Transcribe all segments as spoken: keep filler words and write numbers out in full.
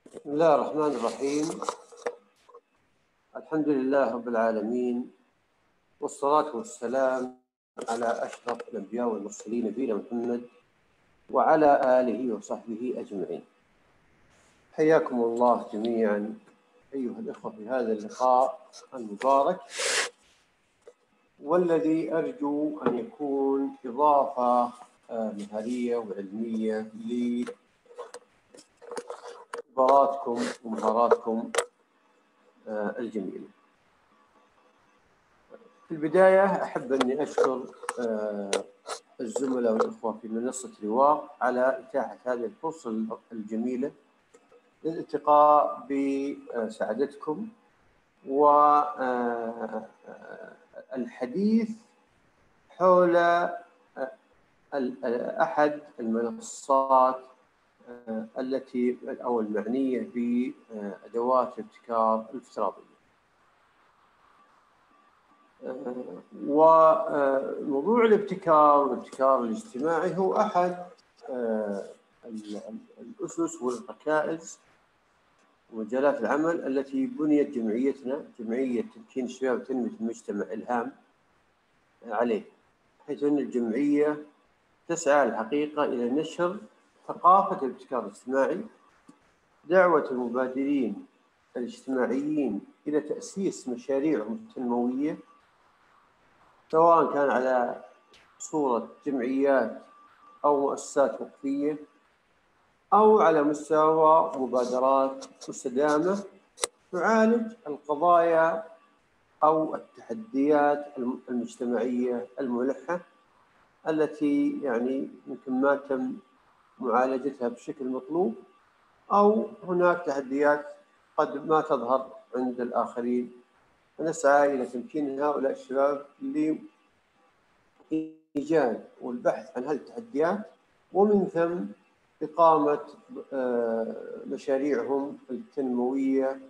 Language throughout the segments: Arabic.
بسم الله الرحمن الرحيم. الحمد لله رب العالمين، والصلاة والسلام على أشرف الأنبياء والمرسلين نبينا محمد وعلى آله وصحبه أجمعين. حياكم الله جميعا أيها الإخوة في هذا اللقاء المبارك، والذي أرجو أن يكون إضافة مهارية وعلمية لخبراتكم ومهاراتكم الجميلة. في البداية أحب أني أشكر الزملاء والإخوة في منصة رواق على إتاحة هذه الفرصة الجميلة للالتقاء بسعادتكم والحديث حول أحد المنصات التي أو المعنية بأدوات الابتكار الافتراضية. وموضوع الابتكار والابتكار الاجتماعي هو أحد الأسس والركائز ومجالات العمل التي بنيت جمعيتنا، جمعية تمكين الشباب وتنمية المجتمع إلهام، عليه، حيث أن الجمعية تسعى الحقيقة إلى نشر ثقافة الابتكار الاجتماعي، دعوة المبادرين الاجتماعيين إلى تأسيس مشاريعهم التنموية، سواء كان على صورة جمعيات أو مؤسسات وقفية أو على مستوى مبادرات مستدامة تعالج القضايا أو التحديات المجتمعية الملحة التي يعني يمكن ما تم معالجتها بشكل مطلوب، أو هناك تحديات قد ما تظهر عند الآخرين، ونسعى إلى تمكين هؤلاء الشباب لإيجاد والبحث عن هذه التحديات، ومن ثم إقامة مشاريعهم التنموية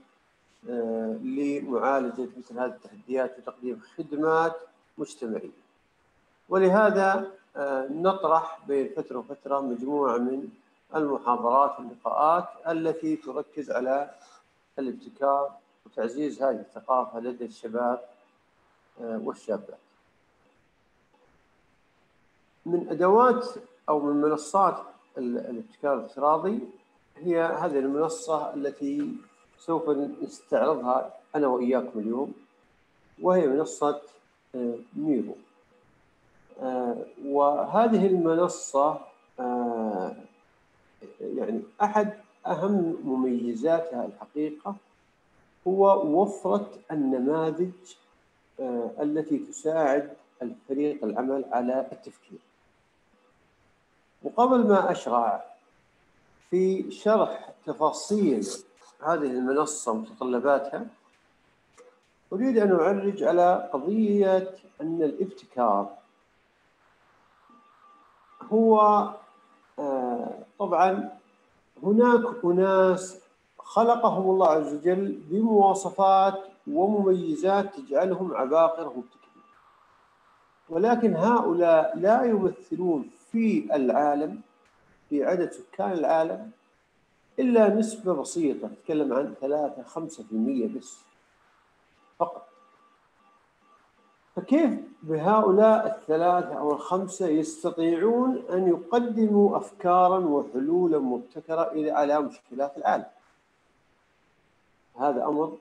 لمعالجة مثل هذه التحديات وتقديم خدمات مجتمعية. ولهذا نطرح بين فترة وفترة مجموعة من المحاضرات واللقاءات التي تركز على الابتكار وتعزيز هذه الثقافة لدى الشباب والشابات. من أدوات أو من منصات الابتكار الافتراضي هي هذه المنصة التي سوف نستعرضها أنا وإياكم اليوم، وهي منصة ميرو. وهذه المنصة يعني أحد أهم مميزاتها الحقيقة هو وفرة النماذج التي تساعد الفريق العمل على التفكير. وقبل ما أشرع في شرح تفاصيل هذه المنصة ومتطلباتها، أريد أن أعرج على قضية أن الابتكار هو طبعا هناك أناس خلقهم الله عز وجل بمواصفات ومميزات تجعلهم عباقرة مبتكرين، ولكن هؤلاء لا يمثلون في العالم، في عدد سكان العالم، إلا نسبة بسيطة، نتكلم عن ثلاثة خمسة في المية بس فقط. فكيف بهؤلاء الثلاثة أو الخمسة يستطيعون أن يقدموا أفكاراً وحلولاً مبتكرة إلى على مشكلات العالم؟ هذا أمر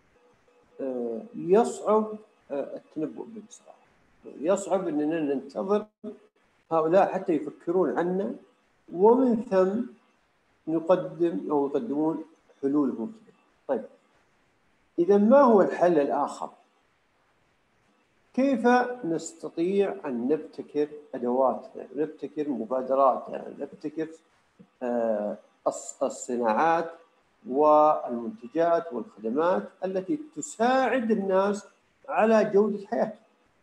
يصعب التنبؤ به بصراحة، يصعب أننا ننتظر هؤلاء حتى يفكرون عنا ومن ثم نقدم أو يقدمون حلول مبتكرة. طيب، إذا ما هو الحل الآخر؟ كيف نستطيع أن نبتكر أدوات، نبتكر مبادرات، نبتكر الصناعات والمنتجات والخدمات التي تساعد الناس على جودة حياتهم؟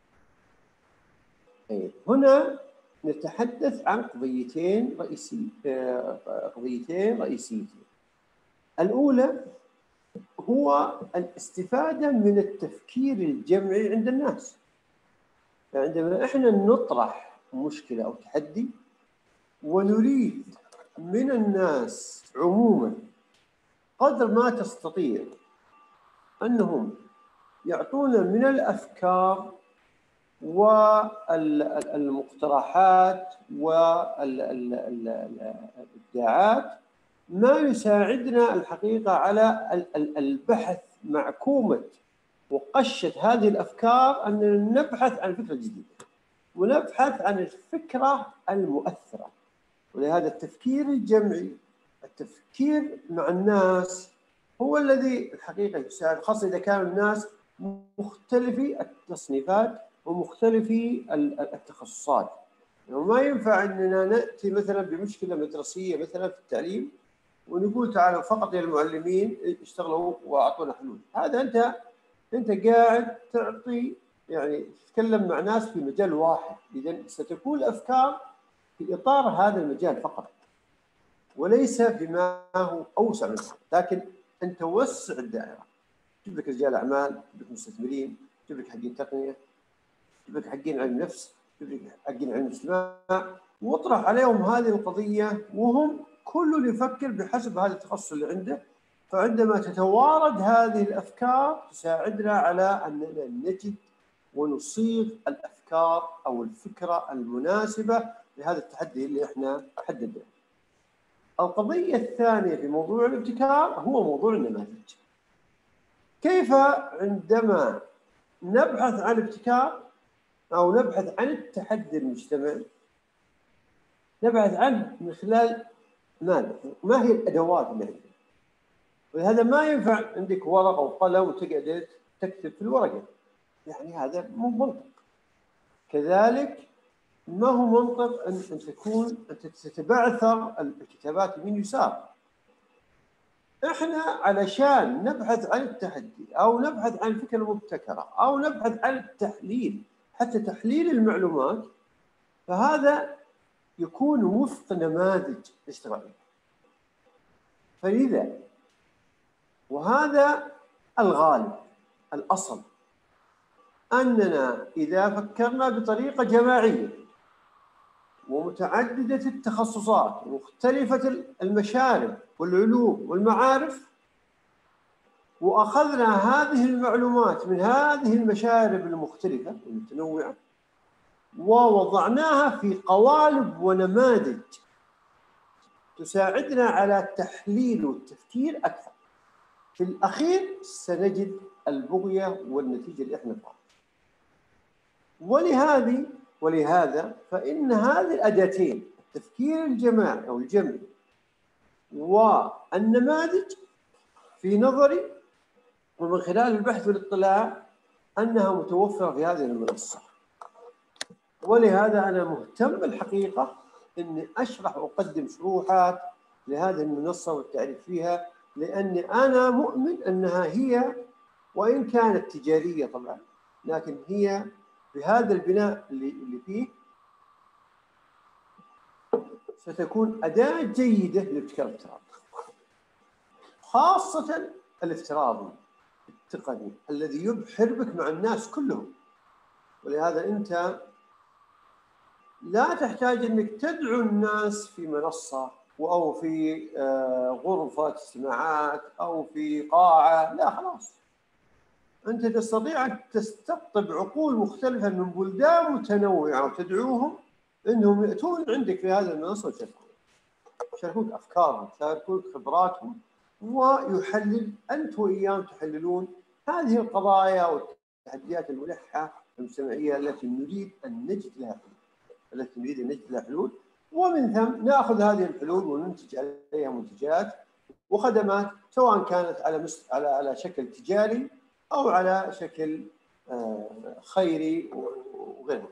هنا نتحدث عن قضيتين رئيسيتين قضيتين رئيسيتين. الأولى هو الاستفادة من التفكير الجمعي عند الناس. عندما احنا نطرح مشكلة أو تحدي ونريد من الناس عموما قدر ما تستطيع أنهم يعطونا من الأفكار والمقترحات والإبداعات ما يساعدنا الحقيقة على البحث مع كومة وقشة هذه الأفكار، أننا نبحث عن فكرة جديدة ونبحث عن الفكرة المؤثرة. ولهذا التفكير الجمعي، التفكير مع الناس، هو الذي الحقيقة يساعد، خاصة إذا كانوا الناس مختلفي التصنيفات ومختلفي التخصصات. يعني ما ينفع أننا نأتي مثلا بمشكلة مدرسية مثلا في التعليم ونقول تعالوا فقط يا المعلمين اشتغلوا واعطونا حلول. هذا انت انت قاعد تعطي يعني تتكلم مع ناس في مجال واحد، اذا ستكون الافكار في اطار هذا المجال فقط وليس بما هو اوسع منه. لكن انت وسع الدائره، جيب لك رجال اعمال، جيب لك مستثمرين، جيب لك حقين تقنيه، جيب لك حقين علم نفس، جيب لك حقين علم اجتماع، واطرح عليهم هذه القضيه وهم كل يفكر بحسب هذا التخصص اللي عنده. فعندما تتوارد هذه الافكار تساعدنا على اننا نجد ونصيغ الافكار او الفكره المناسبه لهذا التحدي اللي احنا حددناه. القضيه الثانيه في موضوع الابتكار هو موضوع النماذج. كيف عندما نبحث عن الابتكار او نبحث عن التحدي المجتمعي نبحث عنه من خلال ماذا؟ ما هي الادوات اللي عندنا؟ ولهذا ما ينفع عندك ورقه وقلم وتقعد تكتب في الورقه، يعني هذا مو منطق. كذلك ما هو منطق ان ان تكون انت تتبعثر الكتابات من يسار. احنا علشان نبحث عن التحدي او نبحث عن الفكره المبتكره او نبحث عن التحليل، حتى تحليل المعلومات، فهذا يكون وفق نماذج نشتغل عليها. فلذا وهذا الغالب الأصل أننا إذا فكرنا بطريقة جماعية ومتعددة التخصصات ومختلفة المشارب والعلوم والمعارف، وأخذنا هذه المعلومات من هذه المشارب المختلفة والمتنوعة ووضعناها في قوالب ونماذج تساعدنا على التحليل والتفكير أكثر، في الأخير سنجد البغية والنتيجة اللي احنا نبغاها. ولهذه ولهذا فإن هذه الأداتين، التفكير الجماعي أو الجمعي والنماذج، في نظري ومن خلال البحث والاطلاع أنها متوفرة في هذه المنصة. ولهذا أنا مهتم الحقيقة أني أشرح وأقدم شروحات لهذه المنصة والتعريف فيها، لأني أنا مؤمن أنها هي وإن كانت تجارية طبعا، لكن هي بهذا البناء اللي, اللي فيه ستكون أداة جيدة للابتكار الافتراضي، خاصة الافتراضي التقني الذي يبحر بك مع الناس كلهم. ولهذا أنت لا تحتاج أنك تدعو الناس في منصة أو في غرفة استماعات أو في قاعة، لا خلاص، أنت تستطيع أن تستقطب عقول مختلفة من بلدان متنوعة وتدعوهم أنهم يأتون عندك في هذه المنصة ويشاركون يشاركون أفكارهم، يشاركون خبراتهم، ويحلل أنت وإياهم تحللون هذه القضايا والتحديات الملحة المجتمعية التي نريد أن نجد لها حلول التي نريد أن نجد لها حلول ومن ثم نأخذ هذه الحلول وننتج عليها منتجات وخدمات، سواء كانت على على على شكل تجاري أو على شكل خيري وغيره.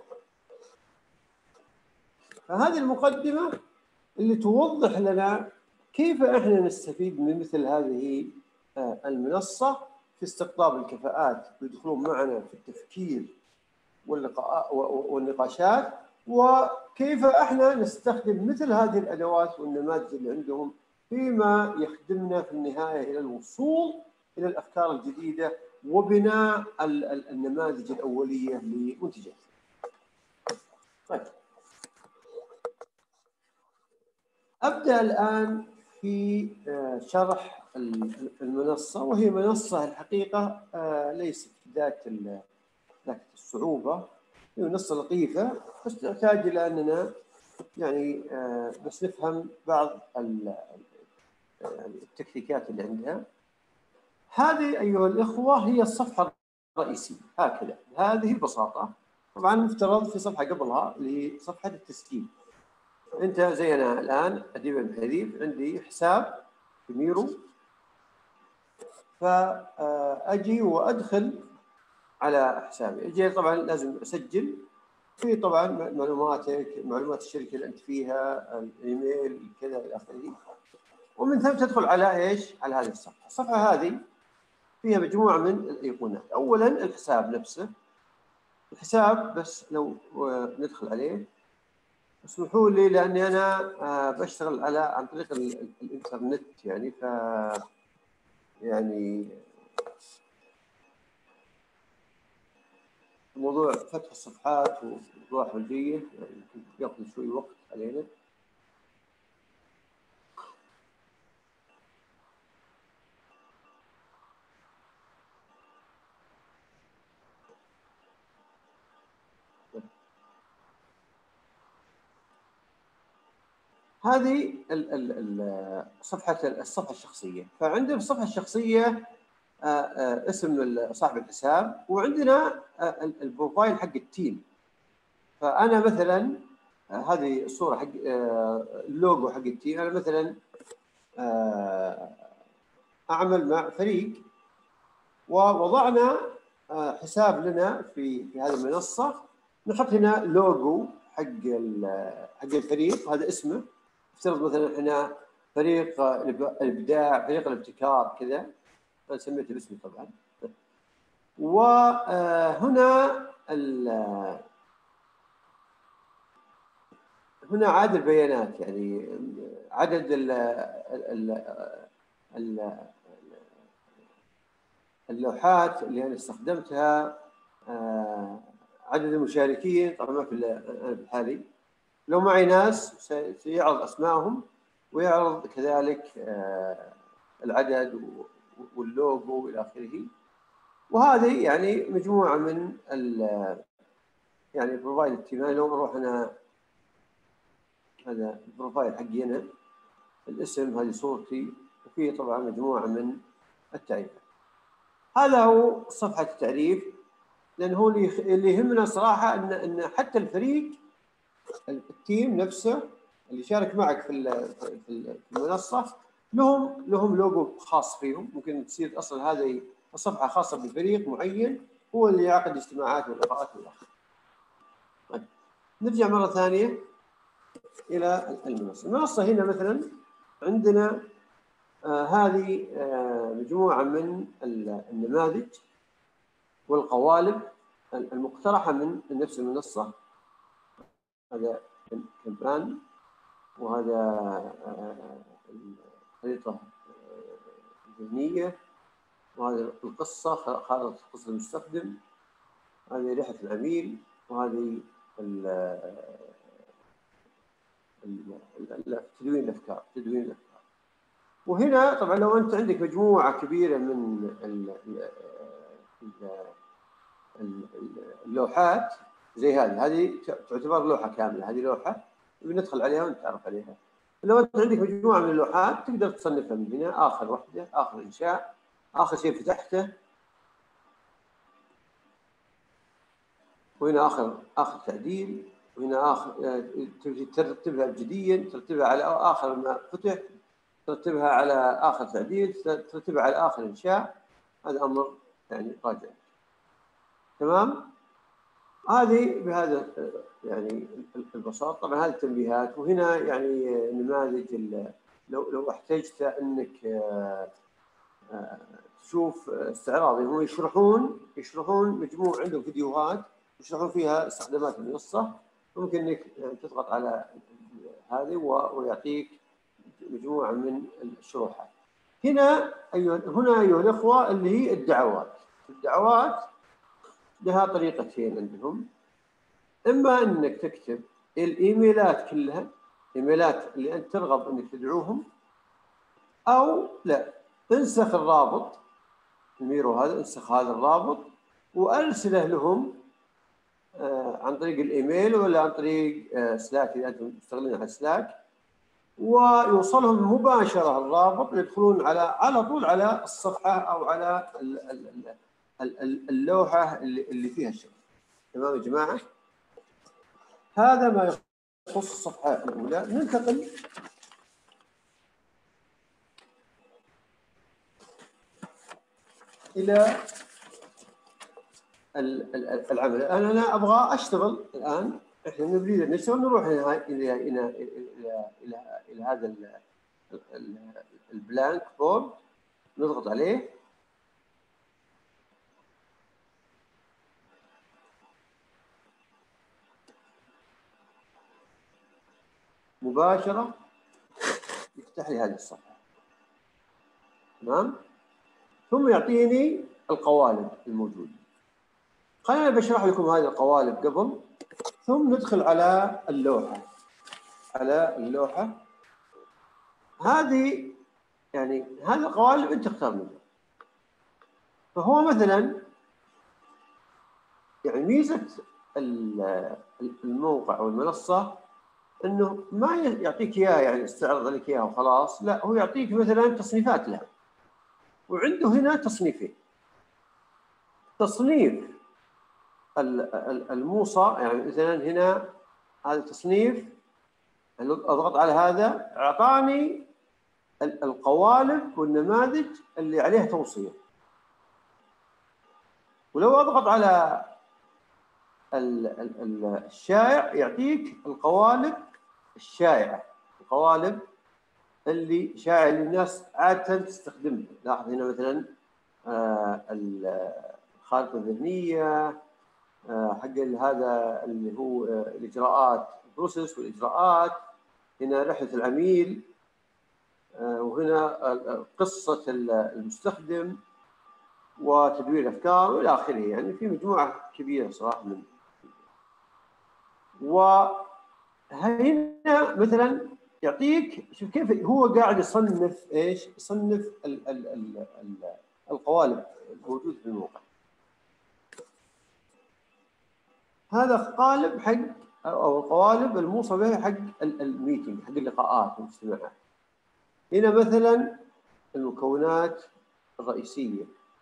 فهذه المقدمة اللي توضح لنا كيف احنا نستفيد من مثل هذه المنصة في استقطاب الكفاءات يدخلون معنا في التفكير واللقاء والنقاشات، وكيف احنا نستخدم مثل هذه الادوات والنماذج اللي عندهم فيما يخدمنا في النهاية الى الوصول الى الافكار الجديدة وبناء النماذج الأولية لمنتجات. طيب، أبدأ الآن في شرح المنصة، وهي منصة الحقيقة ليست ذات ذات الصعوبة، هي منصة لطيفة، بس تحتاج إلى أننا يعني بس نفهم بعض التكنيكات اللي عندها. هذه أيها الإخوة هي الصفحة الرئيسية هكذا، هذه ببساطة. طبعا مفترض في صفحة قبلها اللي هي صفحة التسجيل. أنت زي أنا الآن أديب الحديث عندي حساب في ميرو، فأجي وأدخل على حسابي. أجي طبعا لازم أسجل في طبعا معلوماتك، معلومات الشركة اللي أنت فيها، الإيميل كذا إلى آخره، ومن ثم تدخل على إيش؟ على هذه الصفحة. الصفحة هذه فيها مجموعة من الأيقونات. أولا الحساب نفسه، الحساب بس لو ندخل عليه، اسمحوا لي لأني أنا بشتغل على عن طريق الإنترنت يعني، ف يعني موضوع فتح الصفحات ووضوح وجهية يعني يأخذ شوي وقت علينا. هذه ال ال صفحة الصفحة الشخصية. فعندنا في الصفحة الشخصية آآ آآ اسم صاحب الحساب، وعندنا البروفايل حق التيم. فأنا مثلا هذه الصورة حق اللوجو حق التيم. أنا مثلا أعمل مع فريق، ووضعنا حساب لنا في في هذه المنصة، نحط هنا لوجو حق حق الفريق، هذا اسمه. افترض مثلا احنا فريق الابداع، فريق الابتكار كذا، انا سميته باسمي طبعا. وهنا هنا عدد البيانات، يعني عدد ال ال اللوحات اللي انا استخدمتها، عدد المشاركين. طبعا ما في انا بالحالي، لو معي ناس سيعرض اسمائهم ويعرض كذلك العدد واللوجو الى اخره. وهذه يعني مجموعه من ال يعني البروفايل التيماني. لو نروح هنا، هذا البروفايل حقي انا، الاسم، هذه صورتي، وفيه طبعا مجموعه من التعريفات. هذا هو صفحه التعريف، لان هو اللي يهمنا صراحه ان ان حتى الفريق التيم نفسه اللي شارك معك في في المنصه لهم لهم لوجو خاص فيهم. ممكن تصير اصلا هذه الصفحه خاصه بفريق معين هو اللي يعقد اجتماعات ولقاءات والاخر. طيب نرجع مره ثانيه الى المنصه. المنصه هنا مثلا عندنا آه هذه آه مجموعه من النماذج والقوالب المقترحه من نفس المنصه. هذا كمبان، وهذا خريطة ذهنية، وهذه القصة، خارطة قصة المستخدم، هذه رحلة العميل، وهذه تدوين الأفكار تدوين الأفكار. وهنا طبعا لو أنت عندك مجموعة كبيرة من اللوحات زي هذه، هذه تعتبر لوحة كاملة، هذه لوحة بندخل عليها ونتعرف عليها. لو انت عندك مجموعه من اللوحات تقدر تصنفها من هنا، اخر وحده، اخر انشاء، اخر شيء فتحته، وهنا اخر اخر تعديل، وهنا اخر ترتبها ابجديا، ترتبها على اخر ما فتح، ترتبها على اخر تعديل، ترتبها على اخر انشاء. هذا امر يعني راجع. تمام؟ هذه بهذا يعني البساطه. طبعا هذه التنبيهات، وهنا يعني نماذج لو لو احتجت انك تشوف استعراض. هم يشرحون يشرحون مجموع، عندهم فيديوهات يشرحون فيها استخدامات المنصه، ممكن انك تضغط على هذه ويعطيك مجموعه من الشروحات. هنا ايها هنا ايها الاخوه اللي هي الدعوات. الدعوات لها طريقتين عندهم. اما انك تكتب الايميلات كلها، الايميلات اللي انت ترغب انك تدعوهم، أو لا، انسخ الرابط الميرو هذا، انسخ هذا الرابط وأرسله لهم عن طريق الإيميل ولا عن طريق سلاك إذا أنتم تشتغلون على سلاك، ويوصلهم مباشرة الرابط يدخلون على على طول على الصفحة أو على اللوحة اللي فيها الشغل. تمام يا جماعة؟ هذا ما يخص الصفحة الأولى. ننتقل إلى العمل. أنا أنا أبغى أشتغل الآن. إحنا نريد نشتغل، نروح إلى إلى إلى إلى إلى, إلى هذا البلانك بورد، نضغط عليه. مباشرة يفتح لي هذه الصفحة. تمام؟ ثم يعطيني القوالب الموجودة. خلينا بشرح لكم هذه القوالب قبل، ثم ندخل على اللوحة. على اللوحة هذه، يعني هذه القوالب أنت تختار منها. فهو مثلا يعني ميزة الموقع أو المنصة إنه ما يعطيك إياها يعني استعرض عليك إياها وخلاص، لا، هو يعطيك مثلا تصنيفات لها. وعنده هنا تصنيفين. تصنيف الموصى، يعني مثلا هنا هذا التصنيف، اضغط على هذا، اعطاني القوالب والنماذج اللي عليها توصيه. ولو اضغط على الشائع يعطيك القوالب الشائعه، القوالب اللي شائعه اللي الناس عاده تستخدمها. لاحظ هنا مثلا الخارطه الذهنيه، حق هذا اللي هو الاجراءات، البروسيس والاجراءات. هنا رحله العميل، وهنا قصه المستخدم وتدوير الافكار والى اخره. يعني في مجموعه كبيره صراحه من. وهنا مثلا يعطيك، شوف كيف هو قاعد يصنف ايش؟ يصنف ال ال ال ال القوالب الموجوده في الموقع. هذا قالب حق او القوالب الموصى بها حق الميتنج، حق اللقاءات والاجتماعات. هنا مثلا المكونات الرئيسيه.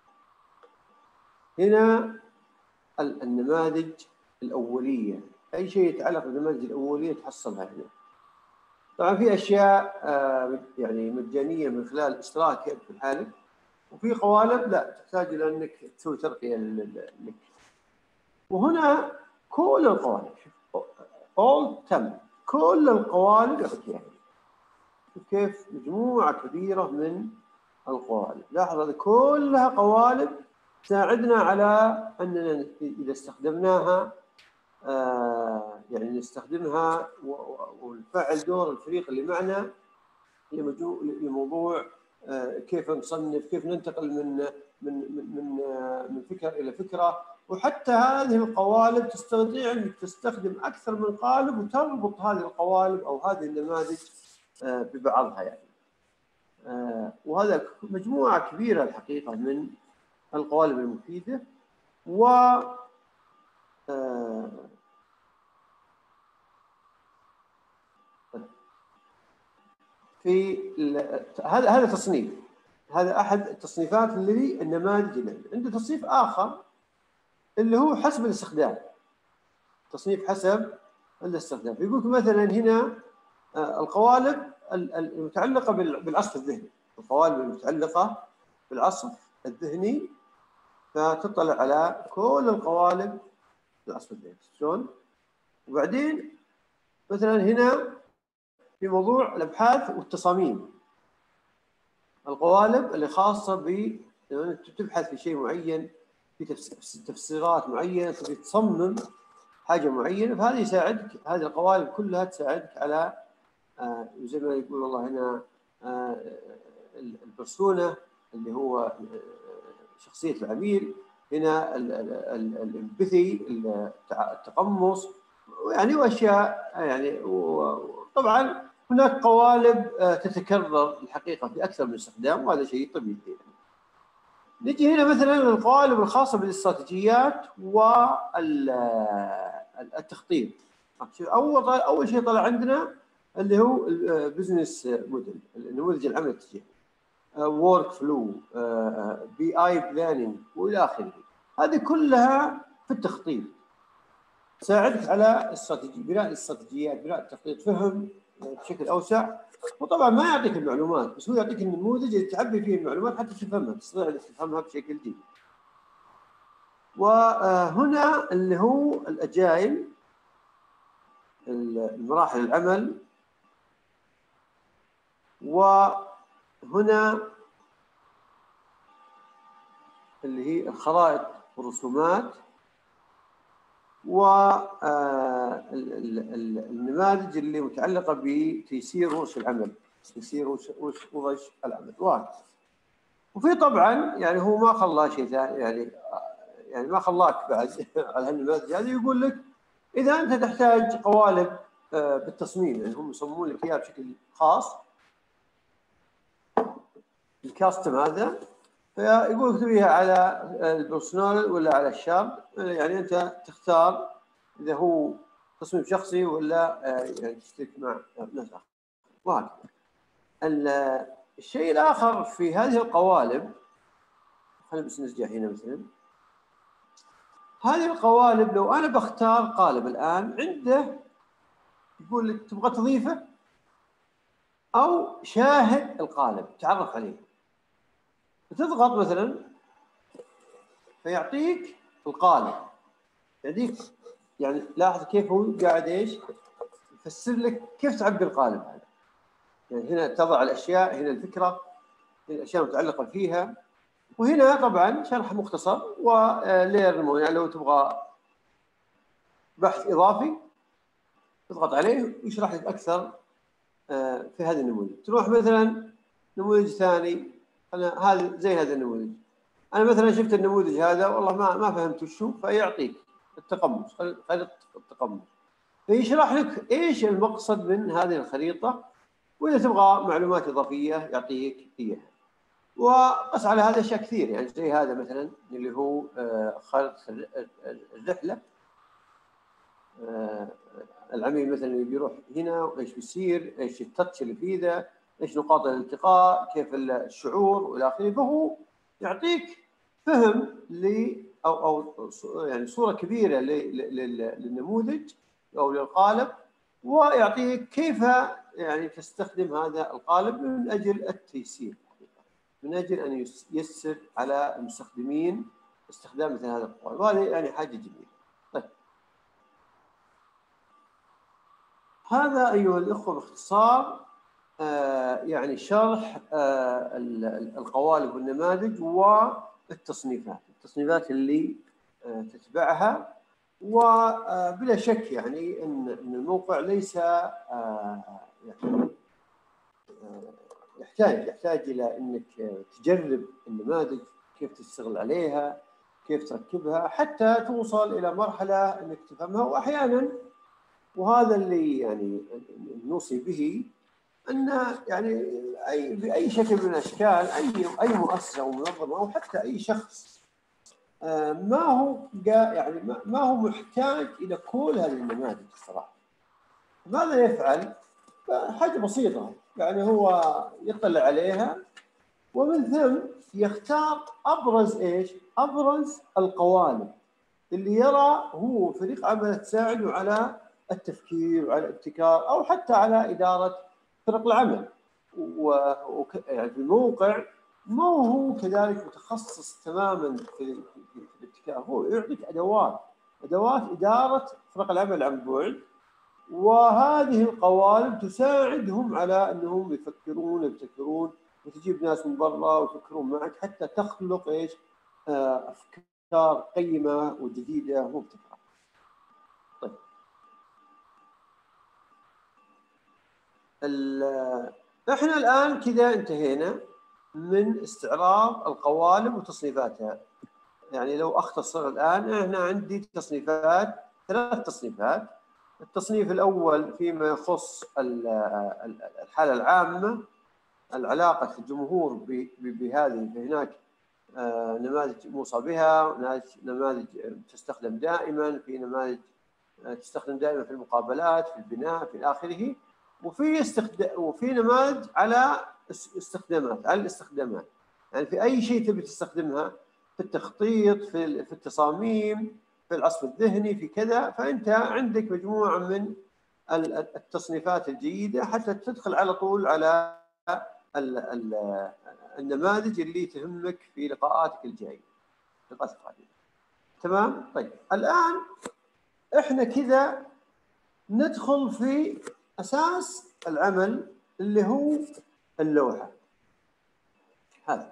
هنا النماذج الاوليه، اي شيء يتعلق بالنماذج الاوليه تحصلها هنا. طبعا في اشياء يعني مجانيه من خلال اشتراك في الحالة، وفي قوالب لا، تحتاج الى انك تسوي ترقيه لك. وهنا كل القوالب، all تم كل القوالب يعطيك اياها. كيف مجموعه كبيره من القوالب. لاحظ هذه كلها قوالب تساعدنا على اننا اذا استخدمناها آه يعني نستخدمها ونفعل دور الفريق اللي معنا لموضوع آه كيف نصنف، كيف ننتقل من من من آه من فكره الى فكره. وحتى هذه القوالب تستطيع انك تستخدم اكثر من قالب وتربط هذه القوالب او هذه النماذج آه ببعضها يعني. آه وهذا مجموعه كبيره الحقيقه من القوالب المفيده. و آه في هذا هذا تصنيف، هذا احد التصنيفات اللي النماذج اللي عنده. تصنيف اخر اللي هو حسب الاستخدام، تصنيف حسب الاستخدام. يقول لك مثلا هنا القوالب المتعلقه بالعصف الذهني، القوالب المتعلقه بالعصف الذهني، فتطلع على كل القوالب العصف الذهني شلون. وبعدين مثلا هنا في موضوع الابحاث والتصاميم، القوالب اللي خاصه ب لما تبحث في شيء معين، في تفسيرات معينه، تبي تصمم حاجه معينه، فهذه يساعدك. هذه القوالب كلها تساعدك على آه زي ما يقول والله هنا آه البرسونا اللي هو شخصيه العميل، هنا الامباثي، التقمص، يعني واشياء يعني. وطبعا هناك قوالب تتكرر الحقيقة في أكثر من استخدام، وهذا شيء طبيعي. نجي هنا مثلا للقوالب الخاصة بالاستراتيجيات والتخطيط. أول أول شيء طلع عندنا اللي هو البزنس موديل، نموذج العمل التجاري، وورك فلو، بي اي بلاننج والى اخره. هذه كلها في التخطيط تساعدك على استراتيجي بناء الاستراتيجيات، بناء التخطيط، فهم بشكل اوسع. وطبعا ما يعطيك المعلومات بس، هو يعطيك النموذج اللي تعبي فيه المعلومات حتى تفهمها، تستطيع انك تفهمها بشكل جيد. وهنا اللي هو الاجايل، المراحل العمل، وهنا اللي هي الخرائط والرسومات، والنماذج اللي متعلقه بتيسير رؤوس العمل، تيسير ورش العمل وهكذا. وفي طبعا يعني هو ما خلاه شيء ثاني، يعني يعني ما خلاك بعد على هالنماذج هذه، يقول لك اذا انت تحتاج قوالب بالتصميم، يعني هم يصممون لك اياها بشكل خاص، الكاستم هذا، فيقول اكتبيها على البرسونال ولا على الشاب، يعني انت تختار اذا هو تصميم شخصي ولا يعني تشترك مع ناس اخر وهكذا. الشيء الاخر في هذه القوالب، خلينا بس نرجع هنا مثلا، هذه القوالب لو انا بختار قالب الان عنده يقول لك تبغى تضيفه او شاهد القالب تعرف عليه، فتضغط مثلا فيعطيك القالب، يعطيك يعني لاحظ كيف هو قاعد ايش يفسر لك كيف تعبي القالب هذا. يعني هنا تضع الاشياء، هنا الفكره، هنا الاشياء المتعلقه فيها، وهنا طبعا شرح مختصر وليرن. يعني لو تبغى بحث اضافي تضغط عليه ويشرح لك اكثر في هذا النموذج. تروح مثلا نموذج ثاني، انا هذا زي هذا النموذج، انا مثلا شفت النموذج هذا والله ما ما فهمت وشو، فيعطيك التقمص، خريطه التقمص، فيشرح لك ايش المقصد من هذه الخريطه، واذا تبغى معلومات اضافيه يعطيك اياها. وقس على هذا اشياء كثير، يعني زي هذا مثلا اللي هو خريطه الرحله، العميل مثلا اللي بيروح هنا وايش بيصير، ايش التاتش اللي فيه ذا، ايش نقاط الالتقاء، كيف الشعور والى اخره. فهو يعطيك فهم ل او او يعني صوره كبيره للنموذج او للقالب، ويعطيك كيف يعني تستخدم هذا القالب من اجل التيسير، من اجل ان ييسر على المستخدمين استخدام مثل هذا القالب، وهذه يعني حاجه جميله. طيب هذا أيها الأخوة باختصار آه يعني شرح آه القوالب والنماذج والتصنيفات، التصنيفات اللي آه تتبعها. وبلا شك يعني أن الموقع ليس آه يعني آه يحتاج يحتاج إلى أنك تجرب النماذج، كيف تشتغل عليها، كيف تركبها، حتى توصل إلى مرحلة أنك تفهمها. وأحيانا وهذا اللي يعني نوصي به، ان يعني اي باي شكل من الاشكال، اي اي مؤسسه او منظمه او حتى اي شخص ما هو يعني ما هو محتاج الى كل هذه النماذج الصراحه. ماذا يفعل؟ حاجه بسيطه، يعني هو يطلع عليها ومن ثم يختار ابرز ايش؟ ابرز القوالب اللي يرى هو فريق عمل تساعده على التفكير وعلى الابتكار، او حتى على اداره فرق العمل. ويعني في الموقع ما هو كذلك متخصص تماما في, في الابتكار، هو يعطيك ادوات ادوات اداره فرق العمل عن بعد، وهذه القوالب تساعدهم على انهم يفكرون يبتكرون، وتجيب ناس من برا ويفكرون معك حتى تخلق ايش؟ افكار قيمه وجديده ومبتكره. طيب احنا الان كذا انتهينا من استعراض القوالب وتصنيفاتها. يعني لو اختصر الان، احنا عندي تصنيفات، ثلاث تصنيفات. التصنيف الأول فيما يخص الحالة العامة، العلاقة الجمهور بهذه، هناك نماذج موصى بها، نماذج تستخدم دائما، في نماذج تستخدم دائما في المقابلات، في البناء، في آخره، وفي استخدام وفي نماذج على استخدامات على الاستخدامات، يعني في أي شيء تبي تستخدمها، في التخطيط، في في التصاميم، في العصف الذهني، في كذا، فأنت عندك مجموعة من التصنيفات الجيدة حتى تدخل على طول على النماذج اللي تهمك في لقاءاتك الجاية، لقاءاتك القادمة. تمام؟ طيب الآن احنا كذا ندخل في أساس العمل اللي هو اللوحة. هذا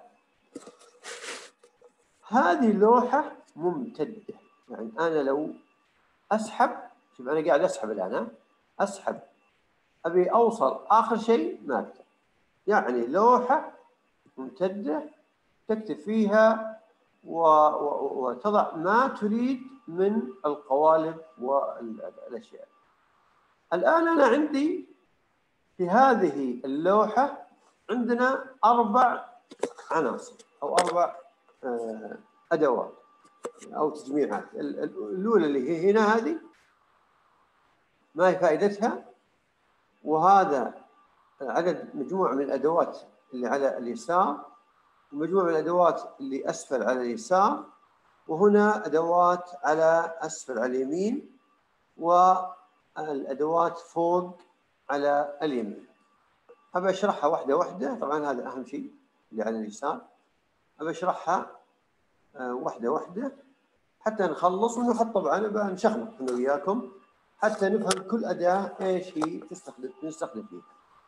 هذه لوحة ممتدة، يعني أنا لو أسحب، شوف أنا قاعد أسحب الآن، أسحب أبي أوصل آخر شيء ما أقدر، يعني لوحة ممتدة تكتب فيها وتضع ما تريد من القوالب والأشياء. الآن أنا عندي في هذه اللوحة عندنا أربع عناصر أو أربع أدوات أو تجميعات. الأولى اللي هي هنا، هذه ما هي فائدتها، وهذا عدد مجموعة من الأدوات اللي على اليسار، ومجموعة من الأدوات اللي أسفل على اليسار، وهنا أدوات على أسفل على اليمين، والأدوات فوق على اليمين. أبى أشرحها واحدة واحدة، طبعا هذا أهم شيء اللي على اليسار، أبى أشرحها واحدة واحدة حتى نخلص ونحط، طبعا أبى نشغل أنا وياكم حتى نفهم كل أداة إيش هي تستخدم نستخدم فيها.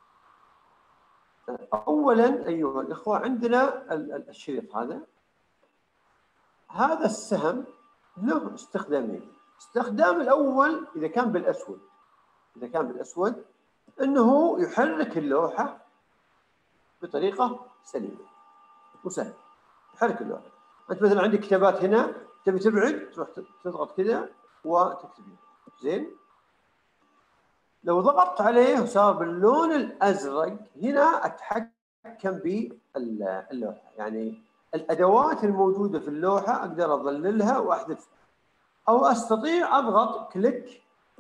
أولا أيها الإخوة، عندنا الشريط هذا، هذا السهم له استخدامين. الاستخدام الأول إذا كان بالأسود، إذا كان بالأسود أنه يحرك اللوحة بطريقة سليمة وسهلة، يحرك اللوحة. أنت مثلا عندك كتابات هنا تبي تبعد، تروح تضغط كذا وتكتب، زين. لو ضغطت عليه وصار باللون الأزرق، هنا أتحكم باللوحة، يعني الأدوات الموجودة في اللوحة أقدر أظللها وأحذفها، أو أستطيع أضغط كليك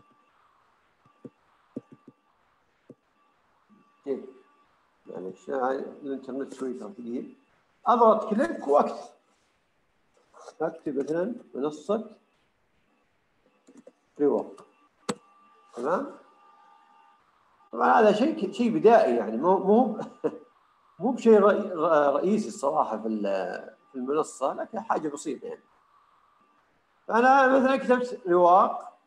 كيف، معلش الإنترنت شوي ثقيل، أضغط كليك وأكتب، أكتب مثلا منصة رواق. تمام؟ طبعا هذا شيء شيء بدائي، يعني مو مو مو بشيء رئيسي الصراحة في في المنصة، لكن حاجة بسيطة يعني. فأنا مثلا كتبت رواق،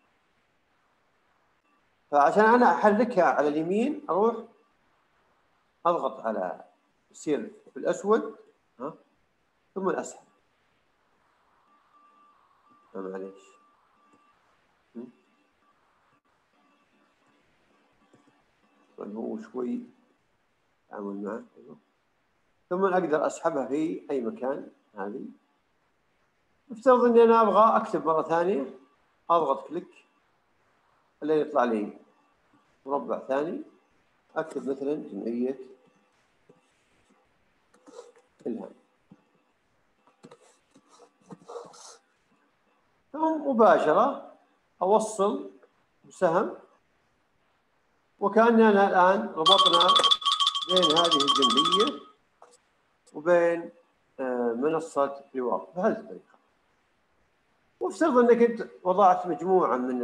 فعشان أنا أحركها على اليمين أروح أضغط على يصير في الأسود، ها، ثم الأسهل. معليش، هو شوي تعامل معه، ثم أقدر أسحبها في أي مكان. هذه افترض إني أنا أبغى أكتب مرة ثانية، أضغط كليك اللي يطلع لي مربع ثاني، أكتب مثلا جمعية إلهام، ثم مباشرة أوصل بسهم، وكأننا الآن ربطنا بين هذه الجمعية وبين منصة رواق بهذه الطريقة. وافترض أنك أنت وضعت مجموعة من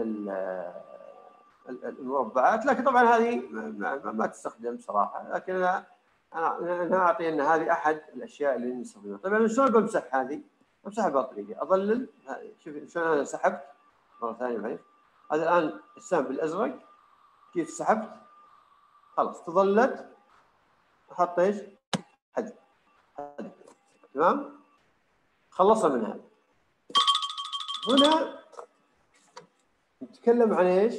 المربعات، لكن طبعا هذه ما تستخدم صراحة، لكن أنا أنا أعطي أن هذه أحد الأشياء اللي نستخدمها. طبعا شلون بمسح هذه؟ أمسحها بهالطريقة، أظلل، شوف شلون أنا سحبت مرة ثانية معي. هذا الآن السهم بالأزرق، كيف سحبت؟ خلاص تظلت، أحط إيش؟ حذف، حذف. تمام؟ خلصنا من هذا. هنا نتكلم عن إيش؟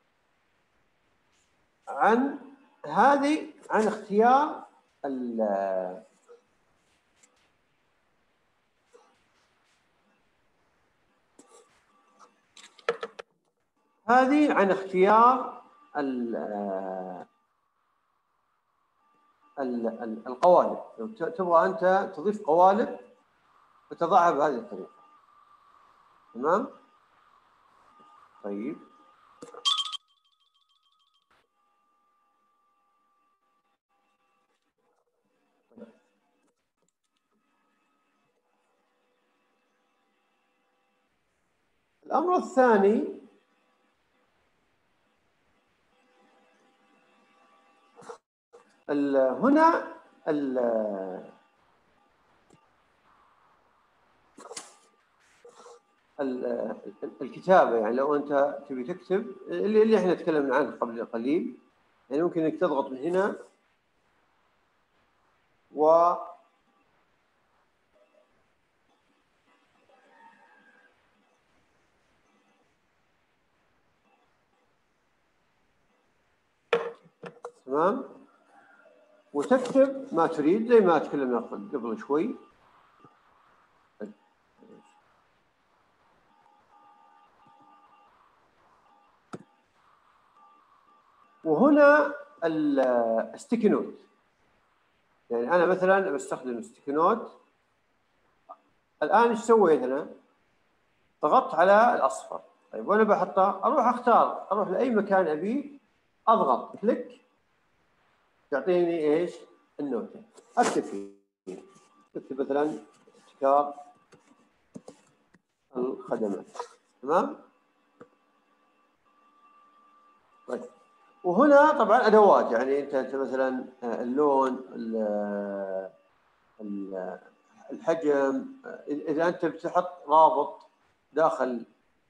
عن هذه، عن اختيار ال هذه عن اختيار القوالب. لو تبغى أنت تضيف قوالب فتضعها بهذه الطريقة. تمام؟ طيب. الأمر الثاني هنا الكتابة. يعني لو أنت تبي تكتب اللي, اللي احنا تكلمنا عنه قبل قليل، يعني ممكن انك تضغط من هنا و تمام، وتكتب ما تريد زي ما تكلمنا قبل شوي. وهنا الستيكي نوت، يعني انا مثلا بستخدم ستيكي نوت. الان ايش سويت انا؟ ضغطت على الاصفر. طيب وانا بحطه اروح اختار، اروح لاي مكان ابيه، اضغط كليك تعطيني ايش؟ النوتة. اكتب فيه، اكتب مثلا ابتكار الخدمات. تمام؟ طيب، وهنا طبعا ادوات، يعني انت مثلا اللون، الحجم، اذا انت بتحط رابط داخل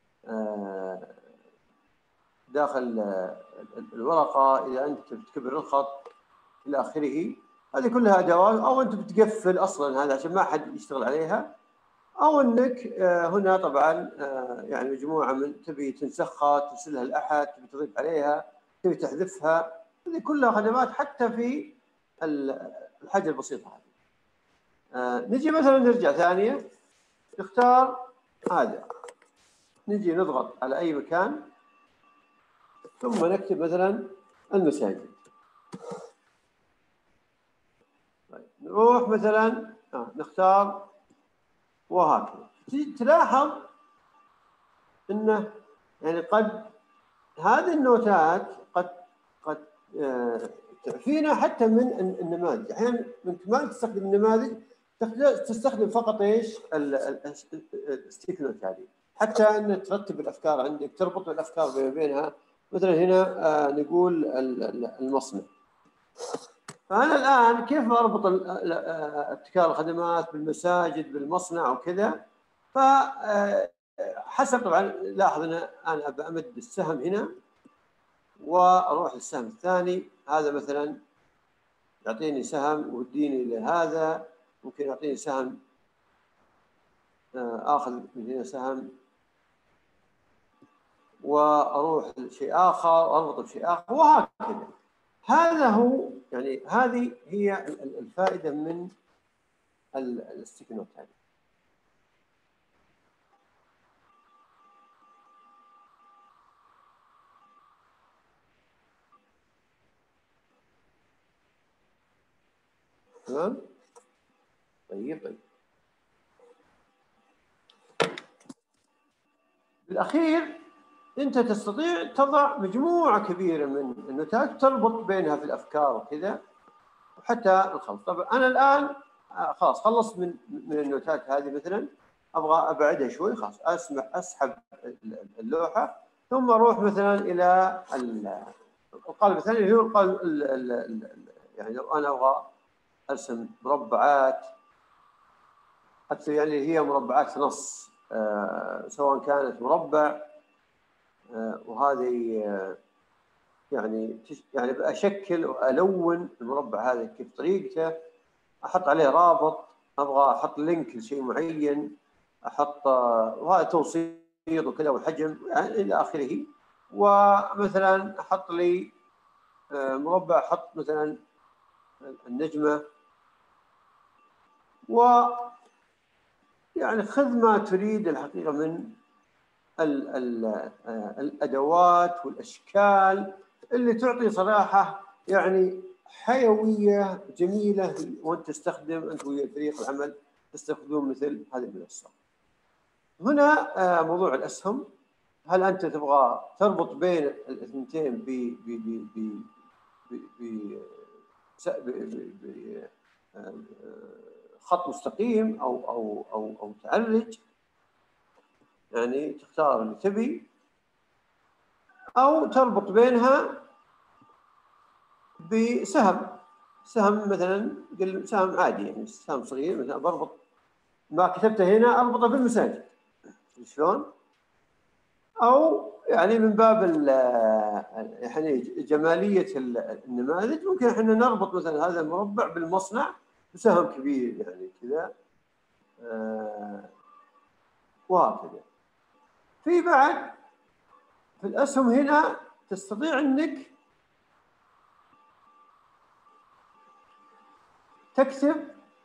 داخل الورقه، اذا انت بتكبر الخط الى اخره، هذه كلها ادوات. او انت بتقفل اصلا هذا عشان ما حد يشتغل عليها، او انك هنا طبعا يعني مجموعه من تبي تنسخها ترسلها لاحد، تبي تضيف عليها، تبي تحذفها، هذه كلها خدمات حتى في الحاجه البسيطه هذه. نجي مثلا نرجع ثانيه نختار هذا، نجي نضغط على اي مكان ثم نكتب مثلا المساجد. طيب نروح مثلا آه نختار وهكذا. تلاحظ انه يعني قد هذه النوتات قد قد آه تعفينا حتى من النماذج. احيانا انت ما تستخدم النماذج، تستخدم فقط ايش؟ الستيك نوت هذه، حتى ان ترتب الافكار عندك، تربط الافكار بين بينها. مثلا هنا آه نقول المصنع. فانا الان كيف اربط ابتكار الخدمات بالمساجد بالمصنع وكذا؟ فحسب طبعا لاحظ ان انا بامد السهم هنا واروح للسهم الثاني. هذا مثلا يعطيني سهم ويديني لهذا، ممكن يعطيني سهم اخذ من هنا سهم واروح لشيء اخر واربط بشيء اخر وهكذا. هذا هو يعني هذه هي الفائده من الستيكي نوت هذه. تمام؟ طيب طيب. بالاخير انت تستطيع تضع مجموعه كبيره من النوتات تربط بينها في الافكار وكذا، وحتى الخلط. طبعا انا الان خلاص خلصت من من النوتات هذه. مثلا ابغى ابعدها شوي، خلاص اسمح اسحب اللوحه ثم اروح مثلا الى القالب الثاني اللي هو القالب يعني لو انا ابغى ارسم مربعات، حتى يعني هي مربعات نص، آه سواء كانت مربع آه وهذه آه يعني يعني اشكل والون المربع هذا كيف طريقته، احط عليه رابط، ابغى احط لينك لشيء معين، احط آه وهذا توصيل وكذا والحجم يعني الى اخره. ومثلا احط لي آه مربع، احط مثلا النجمه، و يعني خذ ما تريد الحقيقه من ال ال الادوات والاشكال اللي تعطي صراحه يعني حيويه جميله، وانت تستخدم انت ويا فريق العمل تستخدمون مثل هذه المنصه. هنا موضوع الاسهم، هل انت تبغى تربط بين الاثنتين ب ب ب ب ب خط مستقيم او او او او تعرج، يعني تختار اللي تبي، او تربط بينها بسهم، سهم مثلا سهم عادي يعني سهم صغير مثلا بربط ما كتبته هنا اربطه بالمساجد شلون؟ او يعني من باب يعني جماليه النماذج ممكن احنا نربط مثلا هذا المربع بالمصنع بسهم كبير يعني كذا آه وهكذا. في بعد في الاسهم هنا تستطيع انك تكتب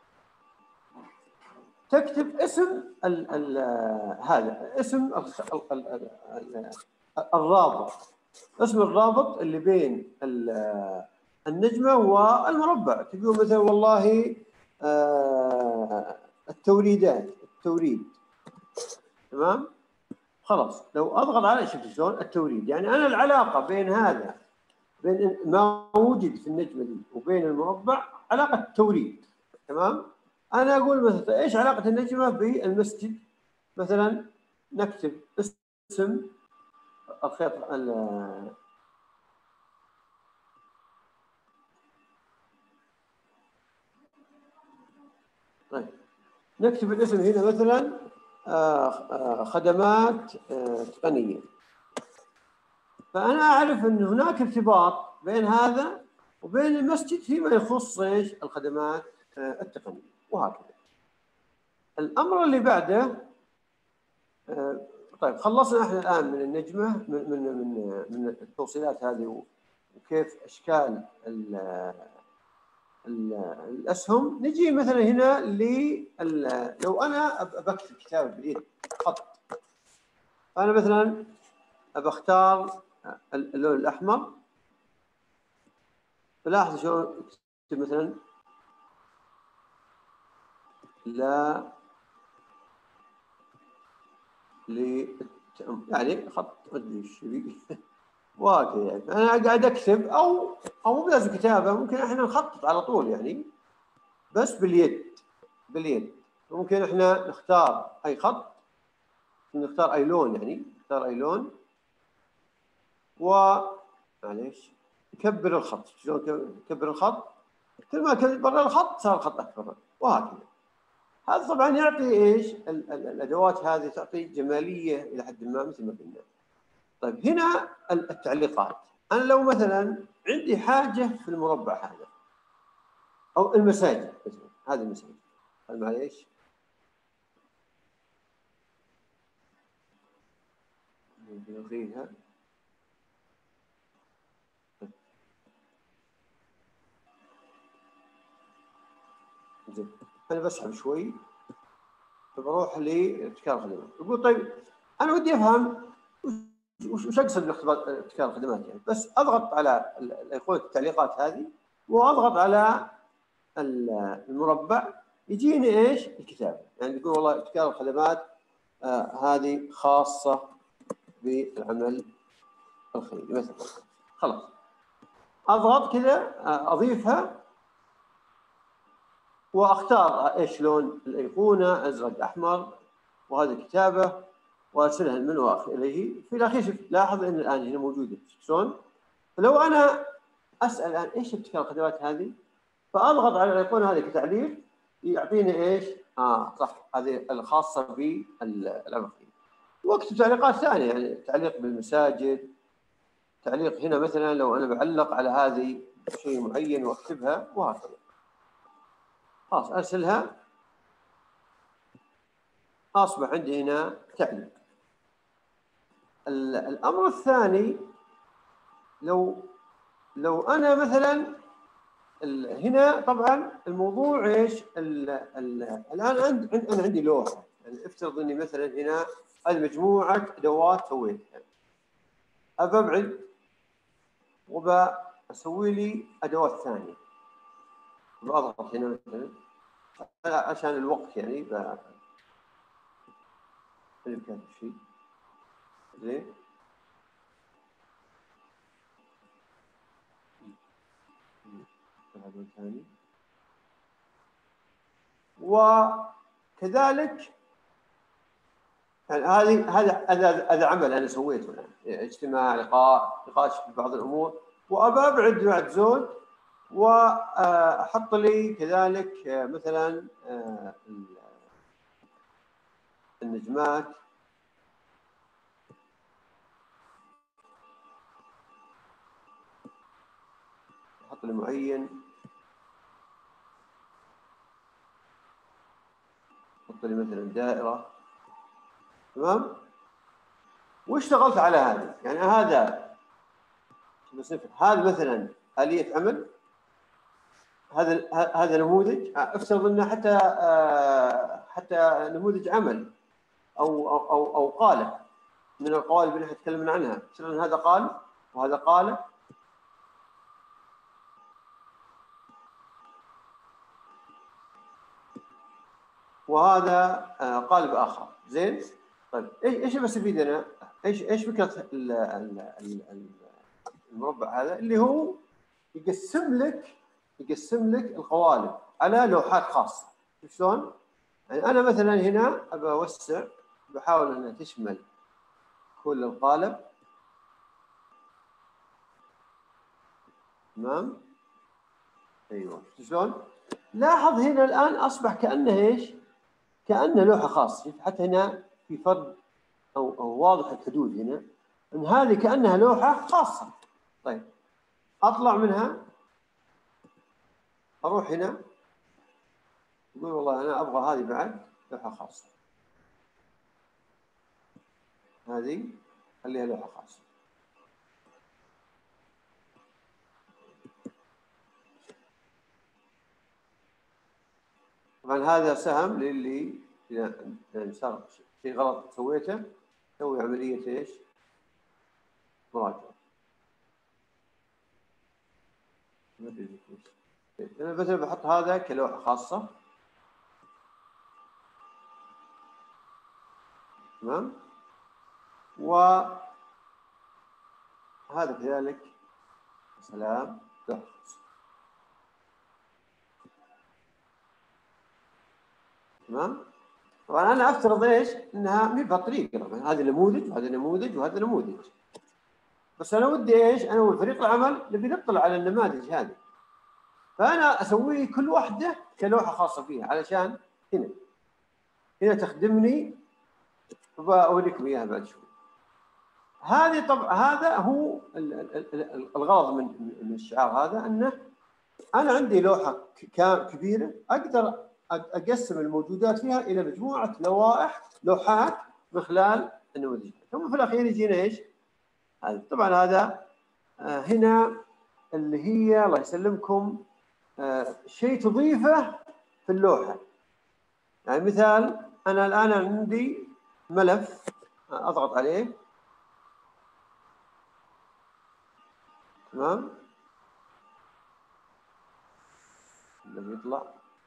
تكتب اسم ال ال هذا اسم ال ال ال الرابط، اسم الرابط اللي بين النجمة والمربع. تقول مثلا والله آه التوريدات، التوريد، تمام؟ خلاص لو اضغط على شوف شلون التوريد، يعني انا العلاقة بين هذا بين ما وجد في النجمة دي وبين المربع علاقة توريد، تمام؟ أنا أقول مثلا إيش علاقة النجمة بالمسجد؟ مثلا نكتب اسم الخيط طيب نكتب الاسم هنا مثلا خدمات تقنية، فأنا أعرف أن هناك ارتباط بين هذا وبين المسجد فيما يخص إيش الخدمات التقنية وهكذا. الأمر اللي بعده طيب خلصنا احنا الان من النجمه من من من, من التوصيلات هذه وكيف اشكال ال ال الاسهم. نجي مثلا هنا ل لو انا بكتب كتاب باليد خط، فانا مثلا بختار اللون الاحمر، فلاحظ شلون اكتب مثلا لا ل يعني خط ادري ايش وهكذا يعني انا قاعد اكتب او او مو لازم كتابه، ممكن احنا نخطط على طول يعني بس باليد باليد ممكن احنا نختار اي خط، نختار اي لون يعني نختار اي لون و معليش نكبر الخط. شلون نكبر الخط؟ كل ما كبر الخط صار الخط اكبر وهكذا. هذا طبعا يعطي ايش؟ ال ال الادوات هذه تعطي جماليه الى حد ما مثل ما قلنا. طيب هنا التعليقات، انا لو مثلا عندي حاجه في المربع هذا او المساجد مثلا، هذه المساجد معليش نلغيها زين. انا بسحب شوي فبروح لابتكار الخدمات. يقول طيب انا ودي افهم وش اقصد بابتكار الخدمات يعني، بس اضغط على ايقونه التعليقات هذه واضغط على المربع يجيني ايش؟ الكتابه، يعني يقول والله ابتكار الخدمات آه هذه خاصه بالعمل الخيري مثلا. خلاص اضغط كذا اضيفها واختار ايش لون الايقونه، ازرق احمر، وهذه الكتابه وارسلها من واخر اليه. في الاخير شوف لاحظ ان الان هنا موجوده شلون. فلو انا اسال الان ايش ابتكار الخدمات هذه، فاضغط على الايقونه هذه كتعليق يعطيني ايش؟ اه صح هذه الخاصه بالعمل الخيري. واكتب تعليقات ثانيه يعني تعليق بالمساجد، تعليق هنا مثلا لو انا بعلق على هذه شيء معين واكتبها وهكذا. خلاص ارسلها اصبح عندي هنا تعليق. الامر الثاني لو لو انا مثلا هنا طبعا الموضوع ايش؟ الان عند انا عندي لوحه يعني افترض اني مثلا هنا هذه مجموعه ادوات سويتها، ابى ابعد وبسوي لي ادوات ثانيه، بضغط هنا مثلا عشان الوقت يعني ب هذا الشيء زين. هذا ثاني. وكذلك يعني هذه هذا هذا هذا عمل انا سويته الان، يعني اجتماع لقاء نقاش في بعض الامور، وابى ابعد بعد زود واحط لي كذلك مثلا النجمات احط لي معين، احط لي مثلا دائره، تمام. واشتغلت على هذه، يعني هذا هذا مثلا آلية عمل، هذا هذا نموذج، افترض انه حتى حتى نموذج عمل او او او قالب من القوالب اللي احنا تكلمنا عنها، مثلا هذا قالب وهذا قالب، وهذا قالب اخر، زين. طيب ايش بستفيد انا؟ ايش ايش فكره المربع هذا؟ اللي هو يقسم لك يقسم لك القوالب على لوحات خاصه. شلون؟ يعني انا مثلا هنا ابى اوسع، بحاول انها تشمل كل القالب، تمام. ايوه شلون؟ لاحظ هنا الان اصبح كانه ايش؟ كانه لوحه خاصه، حتى هنا في فرق او او واضح الحدود هنا، ان هذه كانها لوحه خاصه. طيب اطلع منها، اروح هنا اقول والله انا ابغى هذه بعد لوحه خاصه، هذه خليها لوحه خاصه. طبعا هذا سهم للي اذا صار شيء غلط سويته، سوي عمليه ايش؟ مراجعه. انا مثلا بحط هذا كلوحه خاصه، تمام. وهذا كذلك سلام لوحه خاصه، تمام. طبعا انا افترض ايش؟ انها مي بهالطريقه، طبعا هذا نموذج وهذا نموذج وهذا نموذج، بس انا ودي ايش؟ انا وفريق العمل نبي نطلع على النماذج هذه، فانا اسوي كل واحده كلوحه خاصه فيها علشان هنا هنا تخدمني، وبوريكم اياها بعد شوي. هذه طبعا هذا هو الغرض من من الشعار هذا، انه انا عندي لوحه كبيره اقدر اقسم الموجودات فيها الى مجموعه لوائح لوحات من خلال النموذج، ثم في الاخير يجينا ايش؟ هذا طبعا هذا هنا اللي هي الله يسلمكم شيء تضيفه في اللوحه. يعني مثال انا الان عندي ملف اضغط عليه، تمام، لما يطلع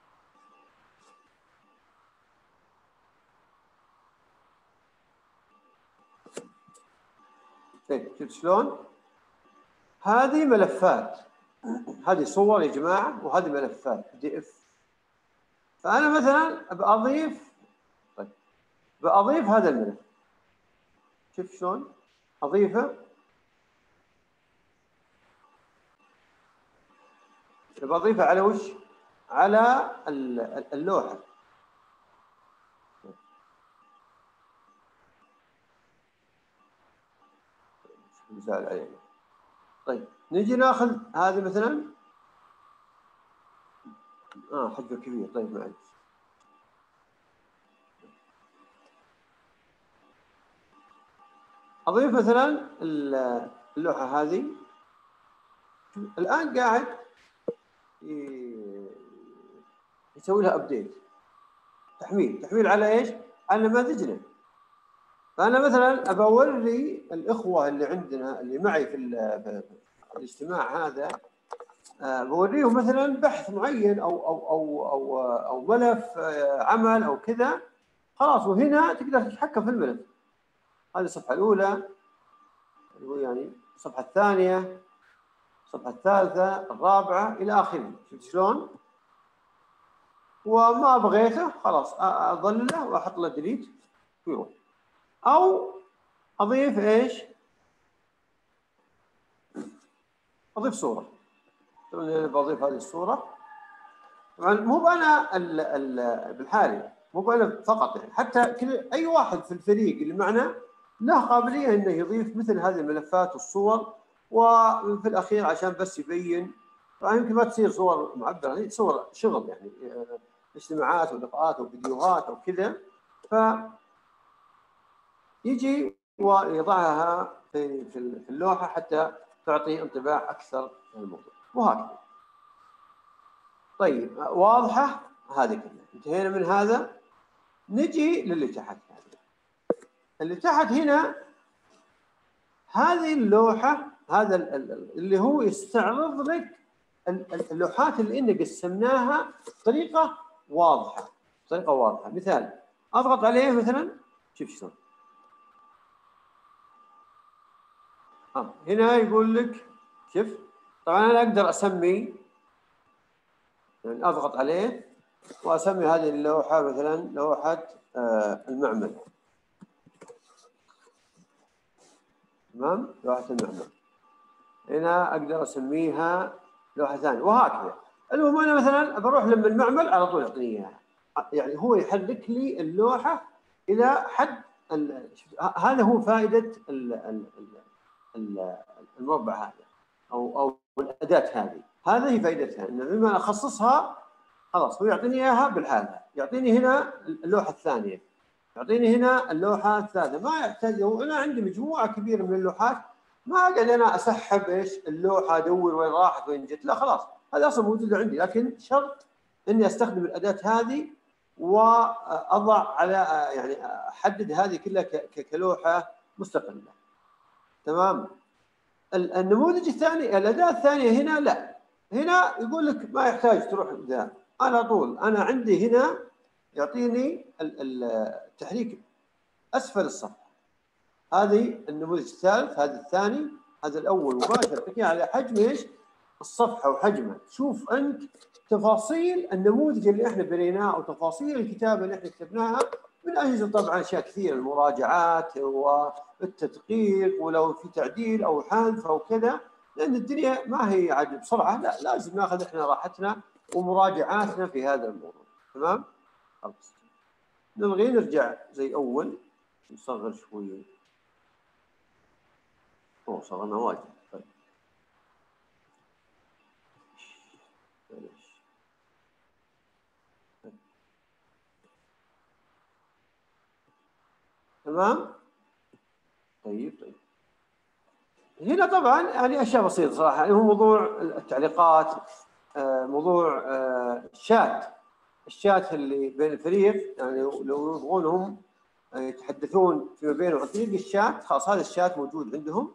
طيب شفت شلون؟ هذه ملفات، هذه صور يا جماعه، وهذه ملفات دي اف. فانا مثلا بأضيف، طيب بأضيف هذا الملف، شوف شلون اضيفه، بأضيفه على وش؟ على اللوحه. مثال علينا. طيب نجي ناخذ هذه مثلا، اه حجمه كبير، طيب معلش. اضيف مثلا اللوحه هذه، الان قاعد يسوي لها ابديت، تحميل تحميل على ايش؟ على نماذجنا. فأنا مثلا أبى أوري الإخوة اللي عندنا اللي معي في, في الاجتماع هذا، أه بوريهم مثلا بحث معين أو أو أو أو, أو ملف عمل أو كذا، خلاص وهنا تقدر تتحكم في الملف. هذه الصفحة الأولى، يعني الصفحة الثانية، الصفحة الثالثة، الرابعة إلى آخره. شفت شلون؟ وما بغيته خلاص أظلله وأحط له ديليت ويروح. أو أضيف إيش؟ أضيف صورة. طبعا أنا بضيف هذه الصورة. طبعا مو أنا ال ال بالحالي، مو أنا فقط، يعني حتى كل أي واحد في الفريق اللي معنا له قابلية إنه يضيف مثل هذه الملفات والصور. وفي الأخير عشان بس يبين، طبعا يمكن ما تصير صور معبرة، هي صور شغل يعني اجتماعات ولقاءات وفيديوهات او كذا، ف يجي ويضعها في في اللوحه حتى تعطي انطباع اكثر عن الموضوع، وهكذا. طيب واضحه هذه كلها، انتهينا من هذا. نجي للي تحت هذا. اللي تحت هنا هذه اللوحه، هذا اللي هو يستعرض لك اللوحات اللي إن قسمناها بطريقه واضحه، بطريقه واضحه. مثال اضغط عليه مثلا، شوف شلون. اه هنا يقول لك شوف. طبعا انا اقدر اسمي، يعني اضغط عليه واسمي هذه اللوحه مثلا لوحه آه المعمل. تمام، لوحه المعمل. هنا اقدر اسميها لوحه ثانيه وهكذا. المهم انا مثلا بروح لما المعمل على طول يعطيني اياها، يعني هو يحرك لي اللوحه الى حد هذا. هو فائده المربع هذا او او الاداه هذه. هذه هي فائدتها، انه لما اخصصها خلاص هو يعطيني اياها بالحالة. يعطيني هنا اللوحه الثانيه، يعطيني هنا اللوحه الثالثه. ما يحتاج، انا عندي مجموعه كبيره من اللوحات، ما اقعد انا اسحب ايش اللوحه ادور وين راحت وين جت، لا خلاص هذا اصلا موجوده عندي. لكن شرط اني استخدم الاداه هذه واضع على، يعني احدد هذه كلها كلوحه مستقله. تمام. النموذج الثاني، الاداه الثانيه هنا لا، هنا يقول لك ما يحتاج تروح ذا، على طول انا عندي هنا يعطيني التحريك اسفل الصفحه. هذه النموذج الثالث، هذا الثاني، هذا الاول مباشره تحكي على حجم ايش؟ الصفحه وحجمها. شوف انت تفاصيل النموذج اللي احنا بنيناه او تفاصيل الكتابه اللي احنا كتبناها من اجل طبعا اشياء كثيره، المراجعات والتدقيق ولو في تعديل او حذف او كذا، لان الدنيا ما هي عاد بسرعه، لا لازم ناخذ احنا راحتنا ومراجعاتنا في هذا الموضوع. تمام؟ خلاص نلغي، نرجع زي اول، نصغر شويه. اوه صغرنا واجد. طيب تمام. طيب طيب هنا طبعا يعني اشياء بسيطه صراحه، هو موضوع التعليقات، موضوع الشات، الشات اللي بين الفريق، يعني لو يبغونهم يتحدثون فيما بينهم عن طريق الشات، خلاص هذا الشات موجود عندهم.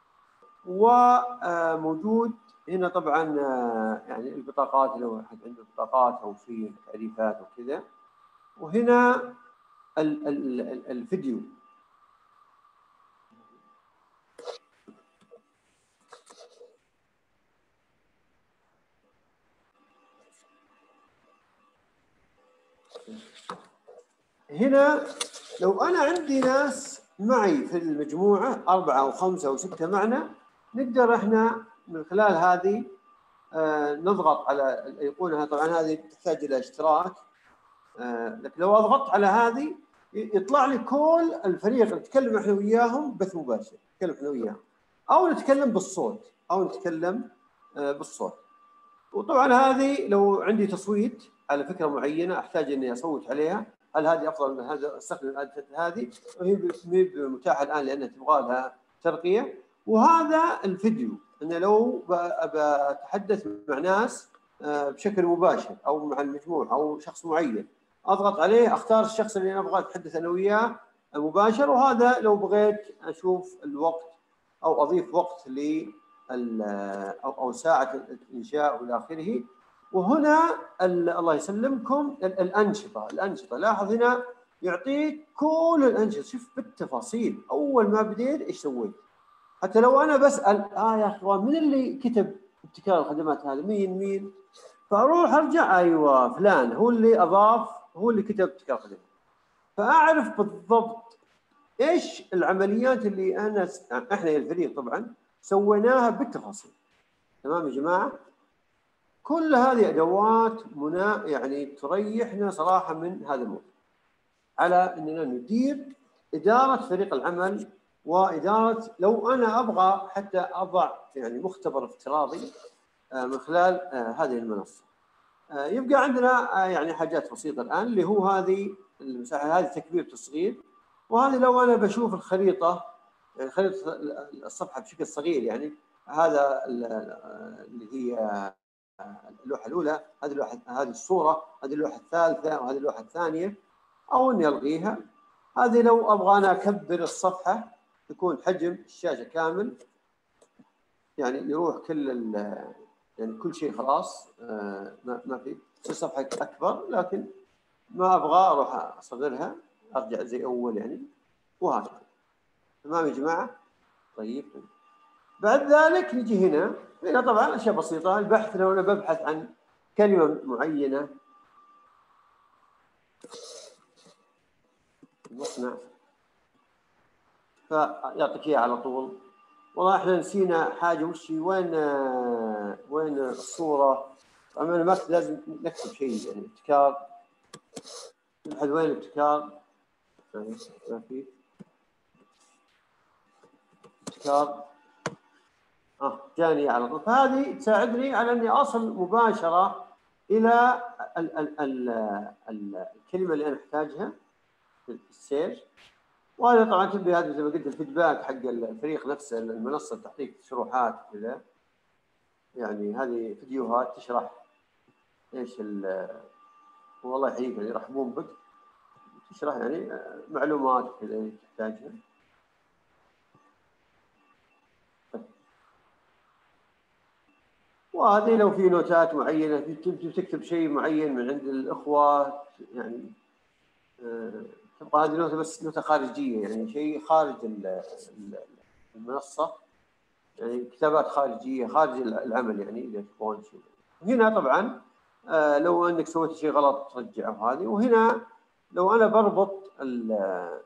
وموجود هنا طبعا يعني البطاقات، لو احد عنده بطاقات او في تعريفات او كذا. وهنا ال ال الفيديو. هنا لو أنا عندي ناس معي في المجموعة أربعة أو خمسة أو ستة معنا، نقدر إحنا من خلال هذه آه نضغط على الأيقونة. طبعا هذه تحتاج إلى اشتراك، آه لكن لو أضغطت على هذه يطلع لي كل الفريق نتكلم إحنا وياهم بث مباشر، نتكلم إحنا وياهم أو نتكلم بالصوت أو نتكلم آه بالصوت. وطبعا هذه لو عندي تصويت على فكرة معينة أحتاج إني أصوت عليها، هل هذه افضل من هذا؟ استخدم الاداه هذه، وهي متاحه الان لانها تبغى لها ترقيه. وهذا الفيديو، انه لو بتحدث مع ناس بشكل مباشر او مع المجموعه او شخص معين اضغط عليه، اختار الشخص اللي انا ابغى اتحدث انا وياه مباشر، وهذا لو بغيت اشوف الوقت او اضيف وقت ل او او ساعه الانشاء والى اخره. وهنا الله يسلمكم الانشطه، الانشطه لاحظ هنا يعطيك كل الانشطه، شوف بالتفاصيل اول ما بديت ايش سويت. حتى لو انا بسال اه يا اخوان من اللي كتب ابتكار الخدمات هذا؟ مين مين؟ فاروح ارجع ايوه فلان هو اللي اضاف، هو اللي كتب ابتكار الخدمات. فاعرف بالضبط ايش العمليات اللي انا س... احنا الفريق طبعا سويناها بالتفاصيل. تمام يا جماعه؟ كل هذه ادوات منا يعني تريحنا صراحه من هذا الموضوع، على اننا ندير اداره فريق العمل، واداره لو انا ابغى حتى اضع يعني مختبر افتراضي من خلال هذه المنصه. يبقى عندنا يعني حاجات بسيطه الان اللي هو هذه المساحه، هذه تكبير تصغير، وهذه لو انا بشوف الخريطه يعني خريطه الصفحه بشكل صغير، يعني هذا اللي هي اللوحه الاولى، هذه اللوحه، هذه الصوره، هذه اللوحه الثالثه، وهذه اللوحه الثانيه، او اني الغيها. هذه لو ابغى انا اكبر الصفحه يكون حجم الشاشه كامل، يعني يروح كل يعني كل شيء خلاص آه ما, ما في الصفحه اكبر، لكن ما ابغى اروح اصغرها ارجع زي اول يعني، وهكذا. تمام يا جماعه؟ طيب بعد ذلك نجي هنا، هنا طبعا اشياء بسيطه. البحث لو انا ببحث عن كلمه معينه، المصنع، فيعطيك اياها على طول. والله احنا نسينا حاجه، وش وين آه وين الصوره؟ طبعا ما لازم نكتب شيء يعني ابتكار، نبحث وين الابتكار، ما في ابتكار، اه جاني على طول. فهذه تساعدني على اني اصل مباشره الى ال ال ال ال الكلمه اللي انا احتاجها في السيرش. وهذا طبعا تبي هذا زي ما قلت الفيدباك حق الفريق نفسه، المنصه تعطيك شروحات كذا، يعني هذه فيديوهات تشرح ايش ال والله يحييك يرحبون بك، تشرح يعني معلومات كذا تحتاجها. وهذه لو في نوتات معينه تبي تكتب شيء معين من عند الاخوه، يعني آه تبقى هذه نوتة بس نوتة خارجية، يعني شيء خارج المنصة، يعني كتابات خارجية خارج العمل، يعني إذا تبغون شيء. هنا طبعا آه لو أنك سويت شيء غلط ترجعه هذه. وهنا لو أنا بربط ال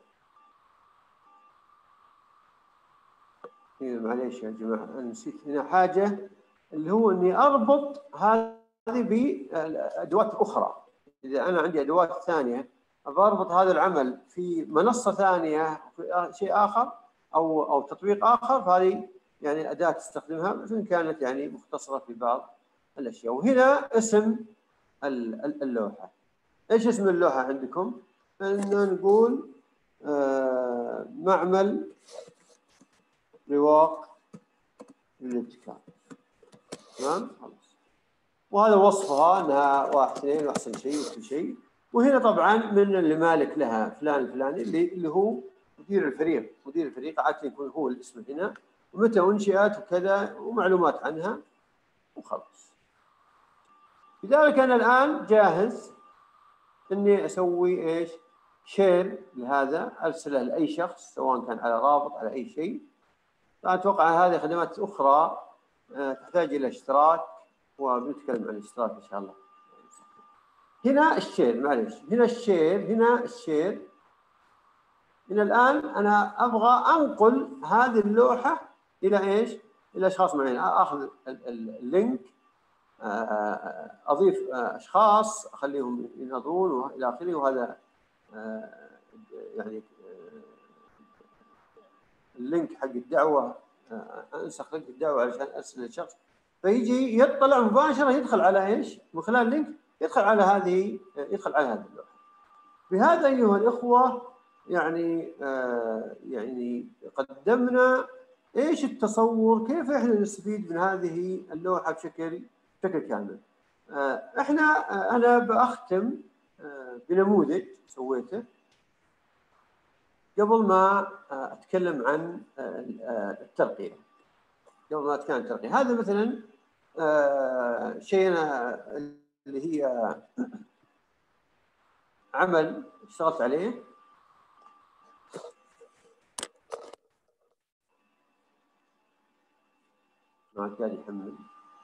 معليش يا جماعة أنا نسيت هنا حاجة، اللي هو إني أربط هذه بأدوات أخرى. إذا أنا عندي أدوات ثانية بربط هذا العمل في منصة ثانية في شيء آخر أو أو تطبيق آخر، فهذه يعني أداة تستخدمها وإن كانت يعني مختصرة في بعض الأشياء. وهنا اسم اللوحة، إيش اسم اللوحة عندكم؟ إن نقول آه معمل رواق للابتكار. تمام؟ خلاص. وهذا وصفها انها واحد اثنين واحسن شيء وكل شيء. وهنا طبعا من اللي مالك لها فلان الفلاني اللي اللي هو مدير الفريق، مدير الفريق عاده يكون هو الاسم هنا، ومتى انشئت وكذا ومعلومات عنها وخلاص. لذلك انا الان جاهز اني اسوي ايش؟ شير لهذا، ارسله لاي شخص سواء كان على رابط على اي شيء. فاتوقع هذه خدمات اخرى تحتاج الى اشتراك، وبنتكلم عن الاشتراك ان شاء الله. هنا الشير، معلش هنا الشير، هنا الشير. هنا الان انا ابغى انقل هذه اللوحه الى ايش؟ الى اشخاص معين. اخذ اللينك، اضيف اشخاص اخليهم ينظرون والى اخره، وهذا يعني اللينك حق الدعوه، انسخ لينك الدعوه علشان ارسل للشخص، فيجي يطلع مباشره يدخل على ايش؟ من خلال اللينك يدخل على هذه يدخل على هذه اللوحه. بهذا ايها الاخوه يعني آه يعني قدمنا ايش التصور، كيف احنا نستفيد من هذه اللوحه بشكل بشكل كامل. آه احنا آه انا باختم بنموذج سويته قبل ما اتكلم عن الترقيه. قبل ما اتكلم عن الترقيه، هذا مثلا شيء انا اللي هي عمل اشتغلت عليه. ما قاعد يحمل.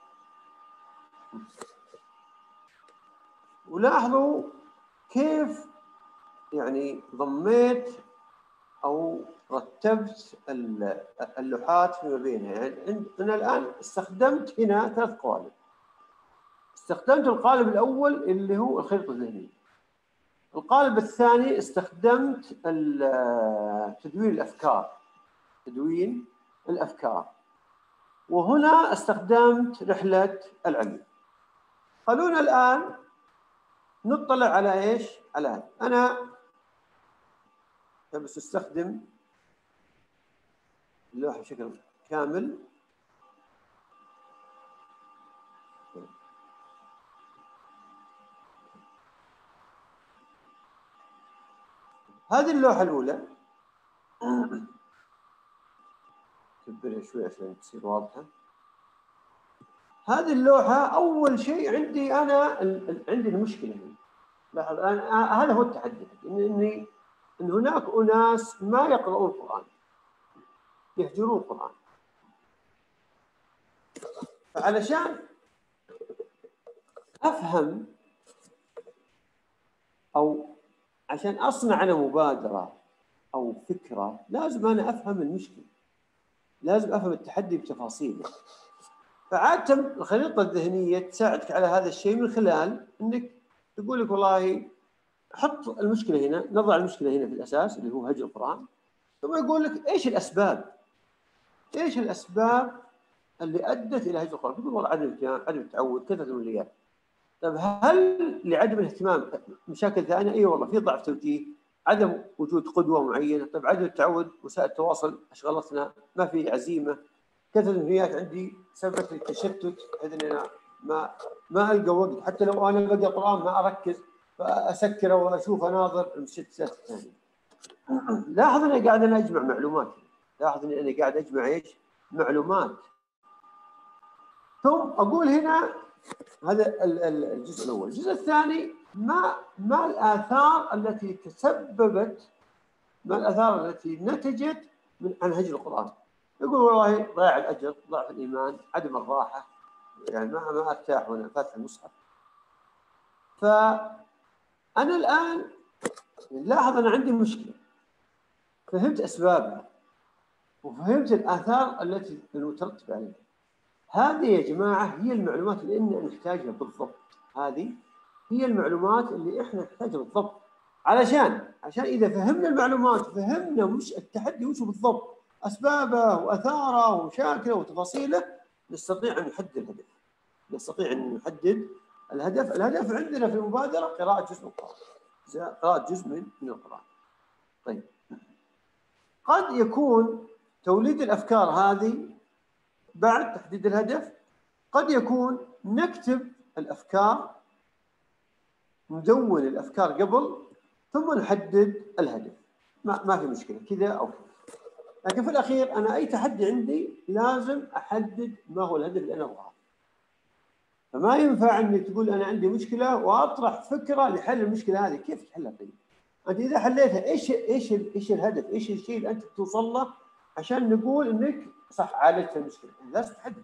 ولاحظوا كيف يعني ضميت او رتبت اللوحات فيما بينها. يعني انا الان استخدمت هنا ثلاث قوالب. استخدمت القالب الاول اللي هو الخريطه الذهنيه. القالب الثاني استخدمت تدوين الافكار. تدوين الافكار. وهنا استخدمت رحله العلم. خلونا الان نطلع على ايش؟ على هذا. انا بس استخدم اللوحه بشكل كامل. هذه اللوحه الاولى كبرها شوي عشان تصير واضحه. هذه اللوحه اول شيء عندي انا عندي المشكله هنا. لاحظ أنا هذا هو التحدي، اني ان هناك اناس ما يقرؤون القران، يهجرون القران. فعلشان افهم او عشان اصنع انا مبادره او فكره، لازم انا افهم المشكله، لازم افهم التحدي بتفاصيله. فعادة الخريطه الذهنيه تساعدك على هذا الشيء من خلال انك تقول لك والله حط المشكله هنا، نضع المشكله هنا في الاساس اللي هو هجر القران، ثم يقول لك ايش الاسباب؟ ايش الاسباب اللي ادت الى هجر القران؟ تقول والله عدم الاهتمام، عدم التعود، كثره المليات. طيب هل لعدم الاهتمام مشاكل ثانيه؟ اي والله في ضعف توجيه، عدم وجود قدوه معينه، طيب عدم التعود، وسائل التواصل اشغلتنا، ما في عزيمه، كثره المليات عندي سببت لي التشتت بحيث اني انا ما ما القى وقت، حتى لو انا بقرا قران ما اركز، فاسكره واشوف اناظر المشتتات الثانيه. لاحظ اني قاعد انا اجمع معلومات، لاحظ اني انا قاعد اجمع ايش؟ معلومات. ثم اقول هنا هذا الجزء الاول. الجزء الثاني ما ما الاثار التي تسببت، ما الاثار التي نتجت من عن هجر القران. يقول والله ضياع الاجر، ضعف الايمان، عدم الراحه، يعني ما ما ارتاح وانا فاتح المصحف. فانا الان لاحظ انا عندي مشكله، فهمت اسبابها وفهمت الاثار التي المترتبه عليها. هذه يا جماعه هي المعلومات اللي إحنا نحتاجها بالضبط. هذه هي المعلومات اللي احنا نحتاجها بالضبط، علشان عشان اذا فهمنا المعلومات وفهمنا مش التحدي وش بالضبط، اسبابه واثاره ومشاكله وتفاصيله، نستطيع ان نحدد الهدف. نستطيع ان نحدد الهدف. الهدف عندنا في المبادره قراءه جزء من القران، قراءه جزء من من القران. طيب قد يكون توليد الافكار هذه بعد تحديد الهدف، قد يكون نكتب الافكار، ندون الافكار قبل ثم نحدد الهدف. ما ما في مشكله كذا او كذا. لكن في الاخير انا اي تحدي عندي لازم احدد ما هو الهدف اللي انا ابغاه. فما ينفع انك تقول انا عندي مشكله واطرح فكره لحل المشكله هذه، كيف تحلها طيب؟ انت اذا حليتها ايش ايش ايش الهدف؟ ايش الشيء اللي انت توصل له عشان نقول انك صح عالجت المشكله؟ يعني لازم تحدد.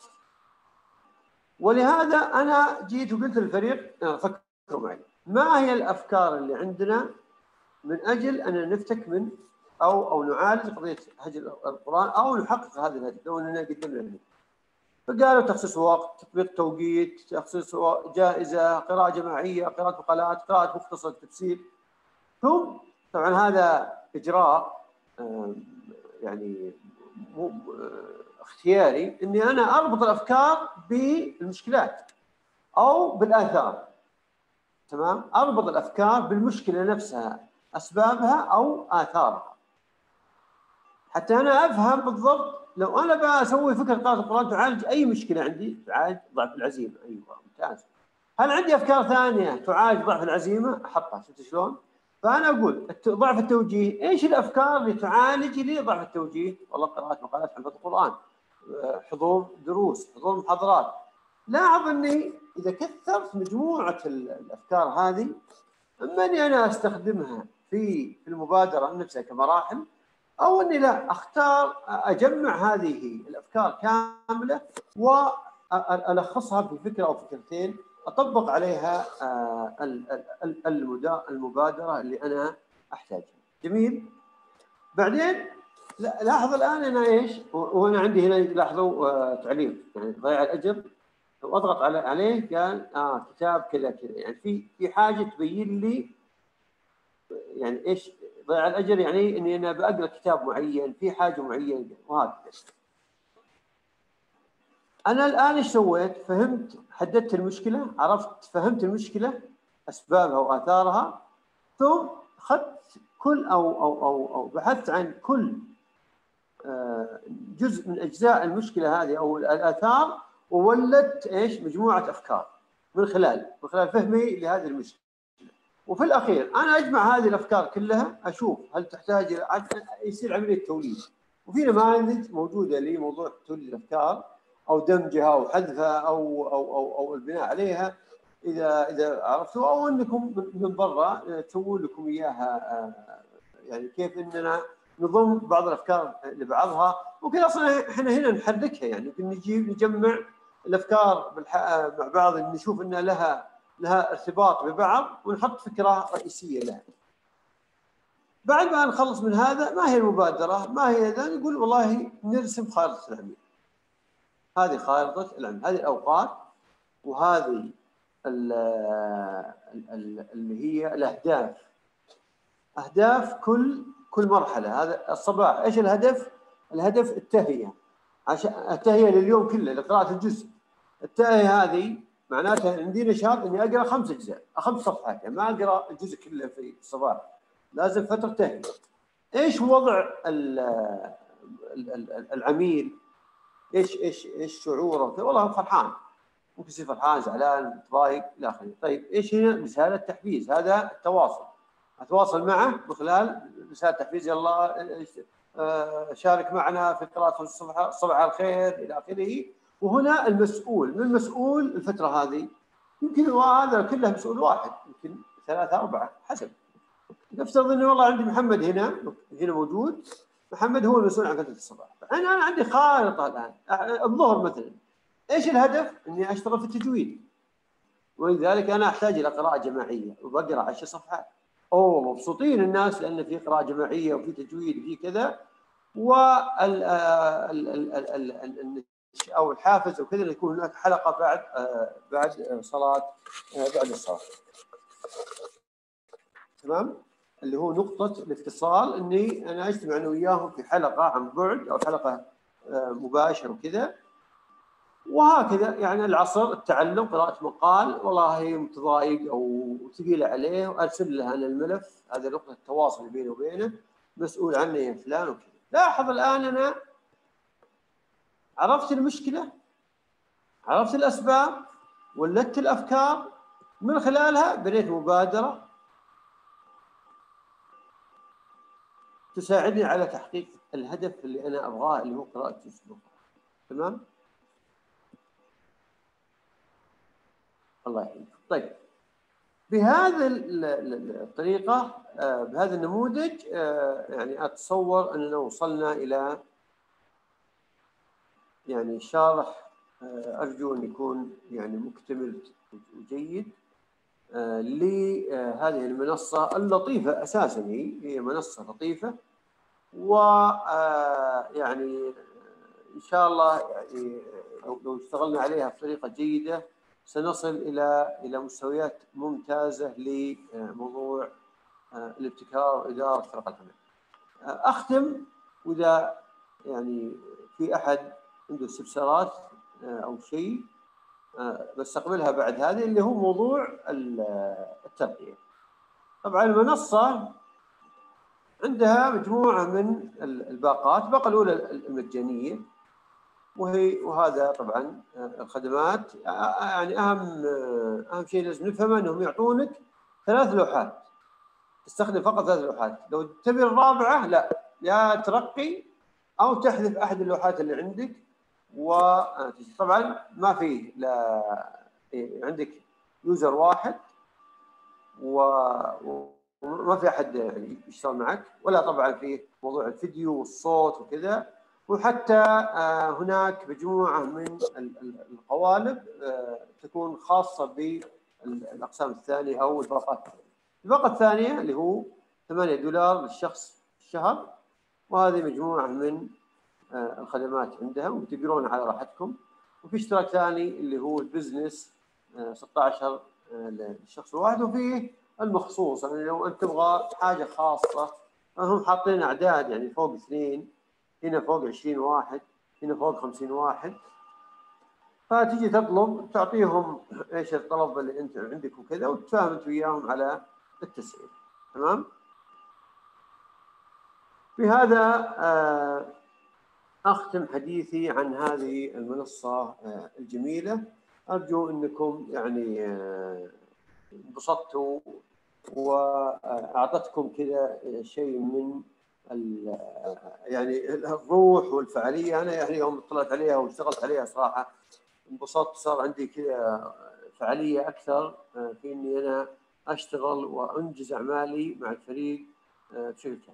ولهذا انا جيت وقلت للفريق فكروا معي، ما هي الافكار اللي عندنا من اجل ان نفتك من او او نعالج قضيه هجر القران او نحقق هذا الهدف لو اننا قدمنا الهدف. فقالوا تخصيص وقت، تطبيق توقيت، تخصيص جائزه، قراءه جماعيه، قراءه مقالات، قراءه مختصر تفسير. ثم طبعا هذا اجراء يعني مو اختياري، اني انا اربط الافكار بالمشكلات او بالاثار. تمام؟ اربط الافكار بالمشكله نفسها، اسبابها او اثارها، حتى انا افهم بالضبط. لو انا بسوي فكره قراءه القران تعالج اي مشكله عندي، تعالج ضعف العزيمه، ايوه ممتاز. هل عندي افكار ثانيه تعالج ضعف العزيمه؟ احطها. شفت شلون؟ فانا اقول ضعف التوجيه، ايش الافكار اللي تعالج لي ضعف التوجيه؟ والله قراءه مقالات حفظ القران، حضور دروس، حضور محاضرات. لاحظ اني اذا كثرت مجموعه الافكار هذه، اما اني انا استخدمها في في المبادره نفسها كمراحل، او اني لا اختار اجمع هذه الافكار كامله والخصها في فكره او فكرتين اطبق عليها المبادره اللي انا احتاجها. جميل. بعدين لاحظ الان انا ايش، وانا عندي هنا لاحظوا تعليق يعني ضياع الاجر، لو اضغط على عليه قال اه كتاب كذا كذا، يعني في في حاجه تبين لي يعني ايش ضياع الاجر، يعني اني انا بقرا كتاب معين في حاجه معينه وهكذا. انا الان ايش سويت؟ فهمت، حددت المشكله، عرفت فهمت المشكله اسبابها واثارها، ثم اخذت كل او او او او بحثت عن كل جزء من اجزاء المشكله هذه او الاثار، وولدت ايش؟ مجموعه افكار من خلال من خلال فهمي لهذه المشكله. وفي الاخير انا اجمع هذه الافكار كلها، اشوف هل تحتاج يصير عمليه توليد. وفي نماذج موجوده لموضوع توليد الافكار او دمجها او حذفها او او او او البناء عليها اذا اذا عرفتوا، او انكم من برا تسوون لكم اياها، يعني كيف اننا نضم بعض الافكار لبعضها. ممكن اصلا احنا هنا نحركها، يعني ممكن نجيب نجمع الافكار مع بعض، نشوف ان لها لها ارتباط ببعض ونحط فكره رئيسيه لها. بعد ما نخلص من هذا، ما هي المبادره؟ ما هي اذا نقول والله نرسم خارطه العمل. هذه خارطه العمل، هذه الاوقات، وهذه اللي هي الاهداف، اهداف كل كل مرحله. هذا الصباح ايش الهدف؟ الهدف التهيئه، عشان التهيئه لليوم كله لقراءه الجزء. التهيئه هذه معناتها عندي نشاط اني اقرا خمس اجزاء خمس صفحات، يعني ما اقرا الجزء كله في الصباح، لازم فتره تهيئه. ايش وضع العميل؟ ايش ايش ايش شعوره؟ والله فرحان، ممكن يصير فرحان، زعلان، متضايق الى اخره. طيب ايش هنا؟ رساله تحفيز، هذا التواصل، اتواصل معه من خلال رساله تحفيز، يلا شارك معنا في قراءه الصبح صباح الخير الى اخره. وهنا المسؤول، من المسؤول الفتره هذه؟ يمكن هذا كله مسؤول واحد، يمكن ثلاثه اربعه حسب. نفترض انه والله عندي محمد هنا هنا موجود، محمد هو المسؤول عن فتره الصباح. انا انا عندي خارطه الان الظهر مثلا، ايش الهدف؟ اني اشتغل في التجويد، ولذلك انا احتاج الى قراءه جماعيه وبقرا عشر صفحات. اوه مبسوطين الناس لان في قراءه جماعيه وفي تجويد وفي كذا، وال او الحافز وكذا يكون هناك حلقه بعد بعد صلاه بعد الصلاه. تمام؟ اللي هو نقطه الاتصال، اني انا اجتمع انا وياهم في حلقه عن بعد او حلقه مباشره وكذا. وهكذا يعني العصر التعلم، قراءة مقال والله متضايق أو ثقيلة عليه، وأرسل له أنا الملف، هذا نقطة التواصل بيني وبينه، مسؤول عنه يا فلان وكذا. لاحظ الآن أنا عرفت المشكلة، عرفت الأسباب، ولدت الأفكار، من خلالها بنيت مبادرة تساعدني على تحقيق الهدف اللي أنا أبغاه، اللي هو قراءة جزء. تمام؟ الله يحفظك. طيب بهذه الطريقة، بهذا النموذج، يعني أتصور أننا وصلنا إلى يعني شرح أرجو أن يكون يعني مكتمل وجيد لهذه المنصة اللطيفة. أساساً هي هي منصة لطيفة، ويعني إن شاء الله يعني لو اشتغلنا عليها بطريقة جيدة سنصل إلى إلى مستويات ممتازة لموضوع الابتكار وإدارة فرق العمل. أختم، وإذا يعني في أحد عنده استفسارات أو شيء بستقبلها بعد هذه، اللي هو موضوع الترقية. طبعا المنصة عندها مجموعة من الباقات. الباقة الأولى المجانية، وهي وهذا طبعا الخدمات يعني اهم اهم شيء لازم نفهمه انهم يعطونك ثلاث لوحات، تستخدم فقط ثلاث لوحات. لو تبي الرابعه لا، يا ترقي او تحذف احد اللوحات اللي عندك. وطبعا ما في لا عندك يوزر واحد وما في احد يعني يشتغل معك، ولا طبعا في موضوع الفيديو والصوت وكذا. وحتى هناك مجموعه من القوالب تكون خاصه بالاقسام الثانيه او الباقات. الباقه الثانيه اللي هو ثمانية دولار للشخص الشهر، وهذه مجموعه من الخدمات عندهم وتقرون على راحتكم. وفي اشتراك ثاني اللي هو البزنس ستة عشر للشخص الواحد، وفيه المخصوص يعني لو انت تبغى حاجه خاصه هم حاطين اعداد يعني فوق اثنين، هنا فوق عشرين واحد، هنا فوق خمسين واحد. فتجي تطلب تعطيهم ايش الطلب اللي انت عندك وكذا، وتتفاهم انت وياهم على التسعير. تمام. بهذا آه أختم حديثي عن هذه المنصة الجميلة. أرجو أنكم يعني انبسطتوا وأعطتكم كذا شيء من يعني الروح والفعالية. أنا يعني يوم اطلعت عليها واشتغلت عليها صراحة انبسطت، صار عندي كذا فعالية أكثر في إني أنا أشتغل وأنجز أعمالي مع الفريق بشكل كامل.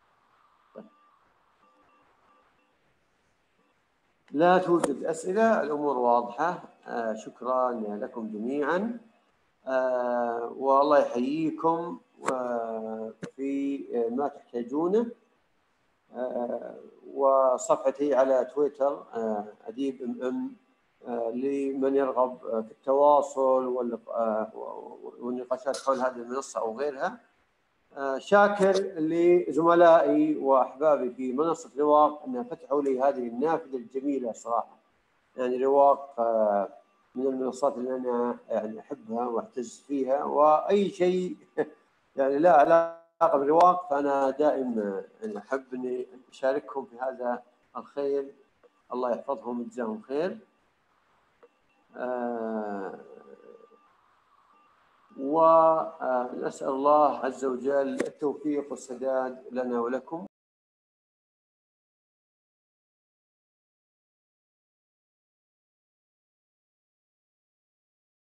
لا توجد أسئلة، الأمور واضحة. آه شكرا لكم جميعا. آه والله يحييكم آه في ما تحتاجونه. آه وصفحتي على تويتر آه أديب ام ام آه لمن يرغب في التواصل والنقاشات حول هذه المنصة أو غيرها. آه شاكر لزملائي وأحبابي في منصة رواق أن فتحوا لي هذه النافذة الجميلة صراحة. يعني رواق من المنصات اللي أنا يعني أحبها وأعتز فيها، وأي شيء يعني لا علاقة برواق فأنا دائما يعني أحب إني أشاركهم في هذا الخير. الله يحفظهم ويجزاهم خير. آه ونسأل الله عز وجل التوفيق والسداد لنا ولكم.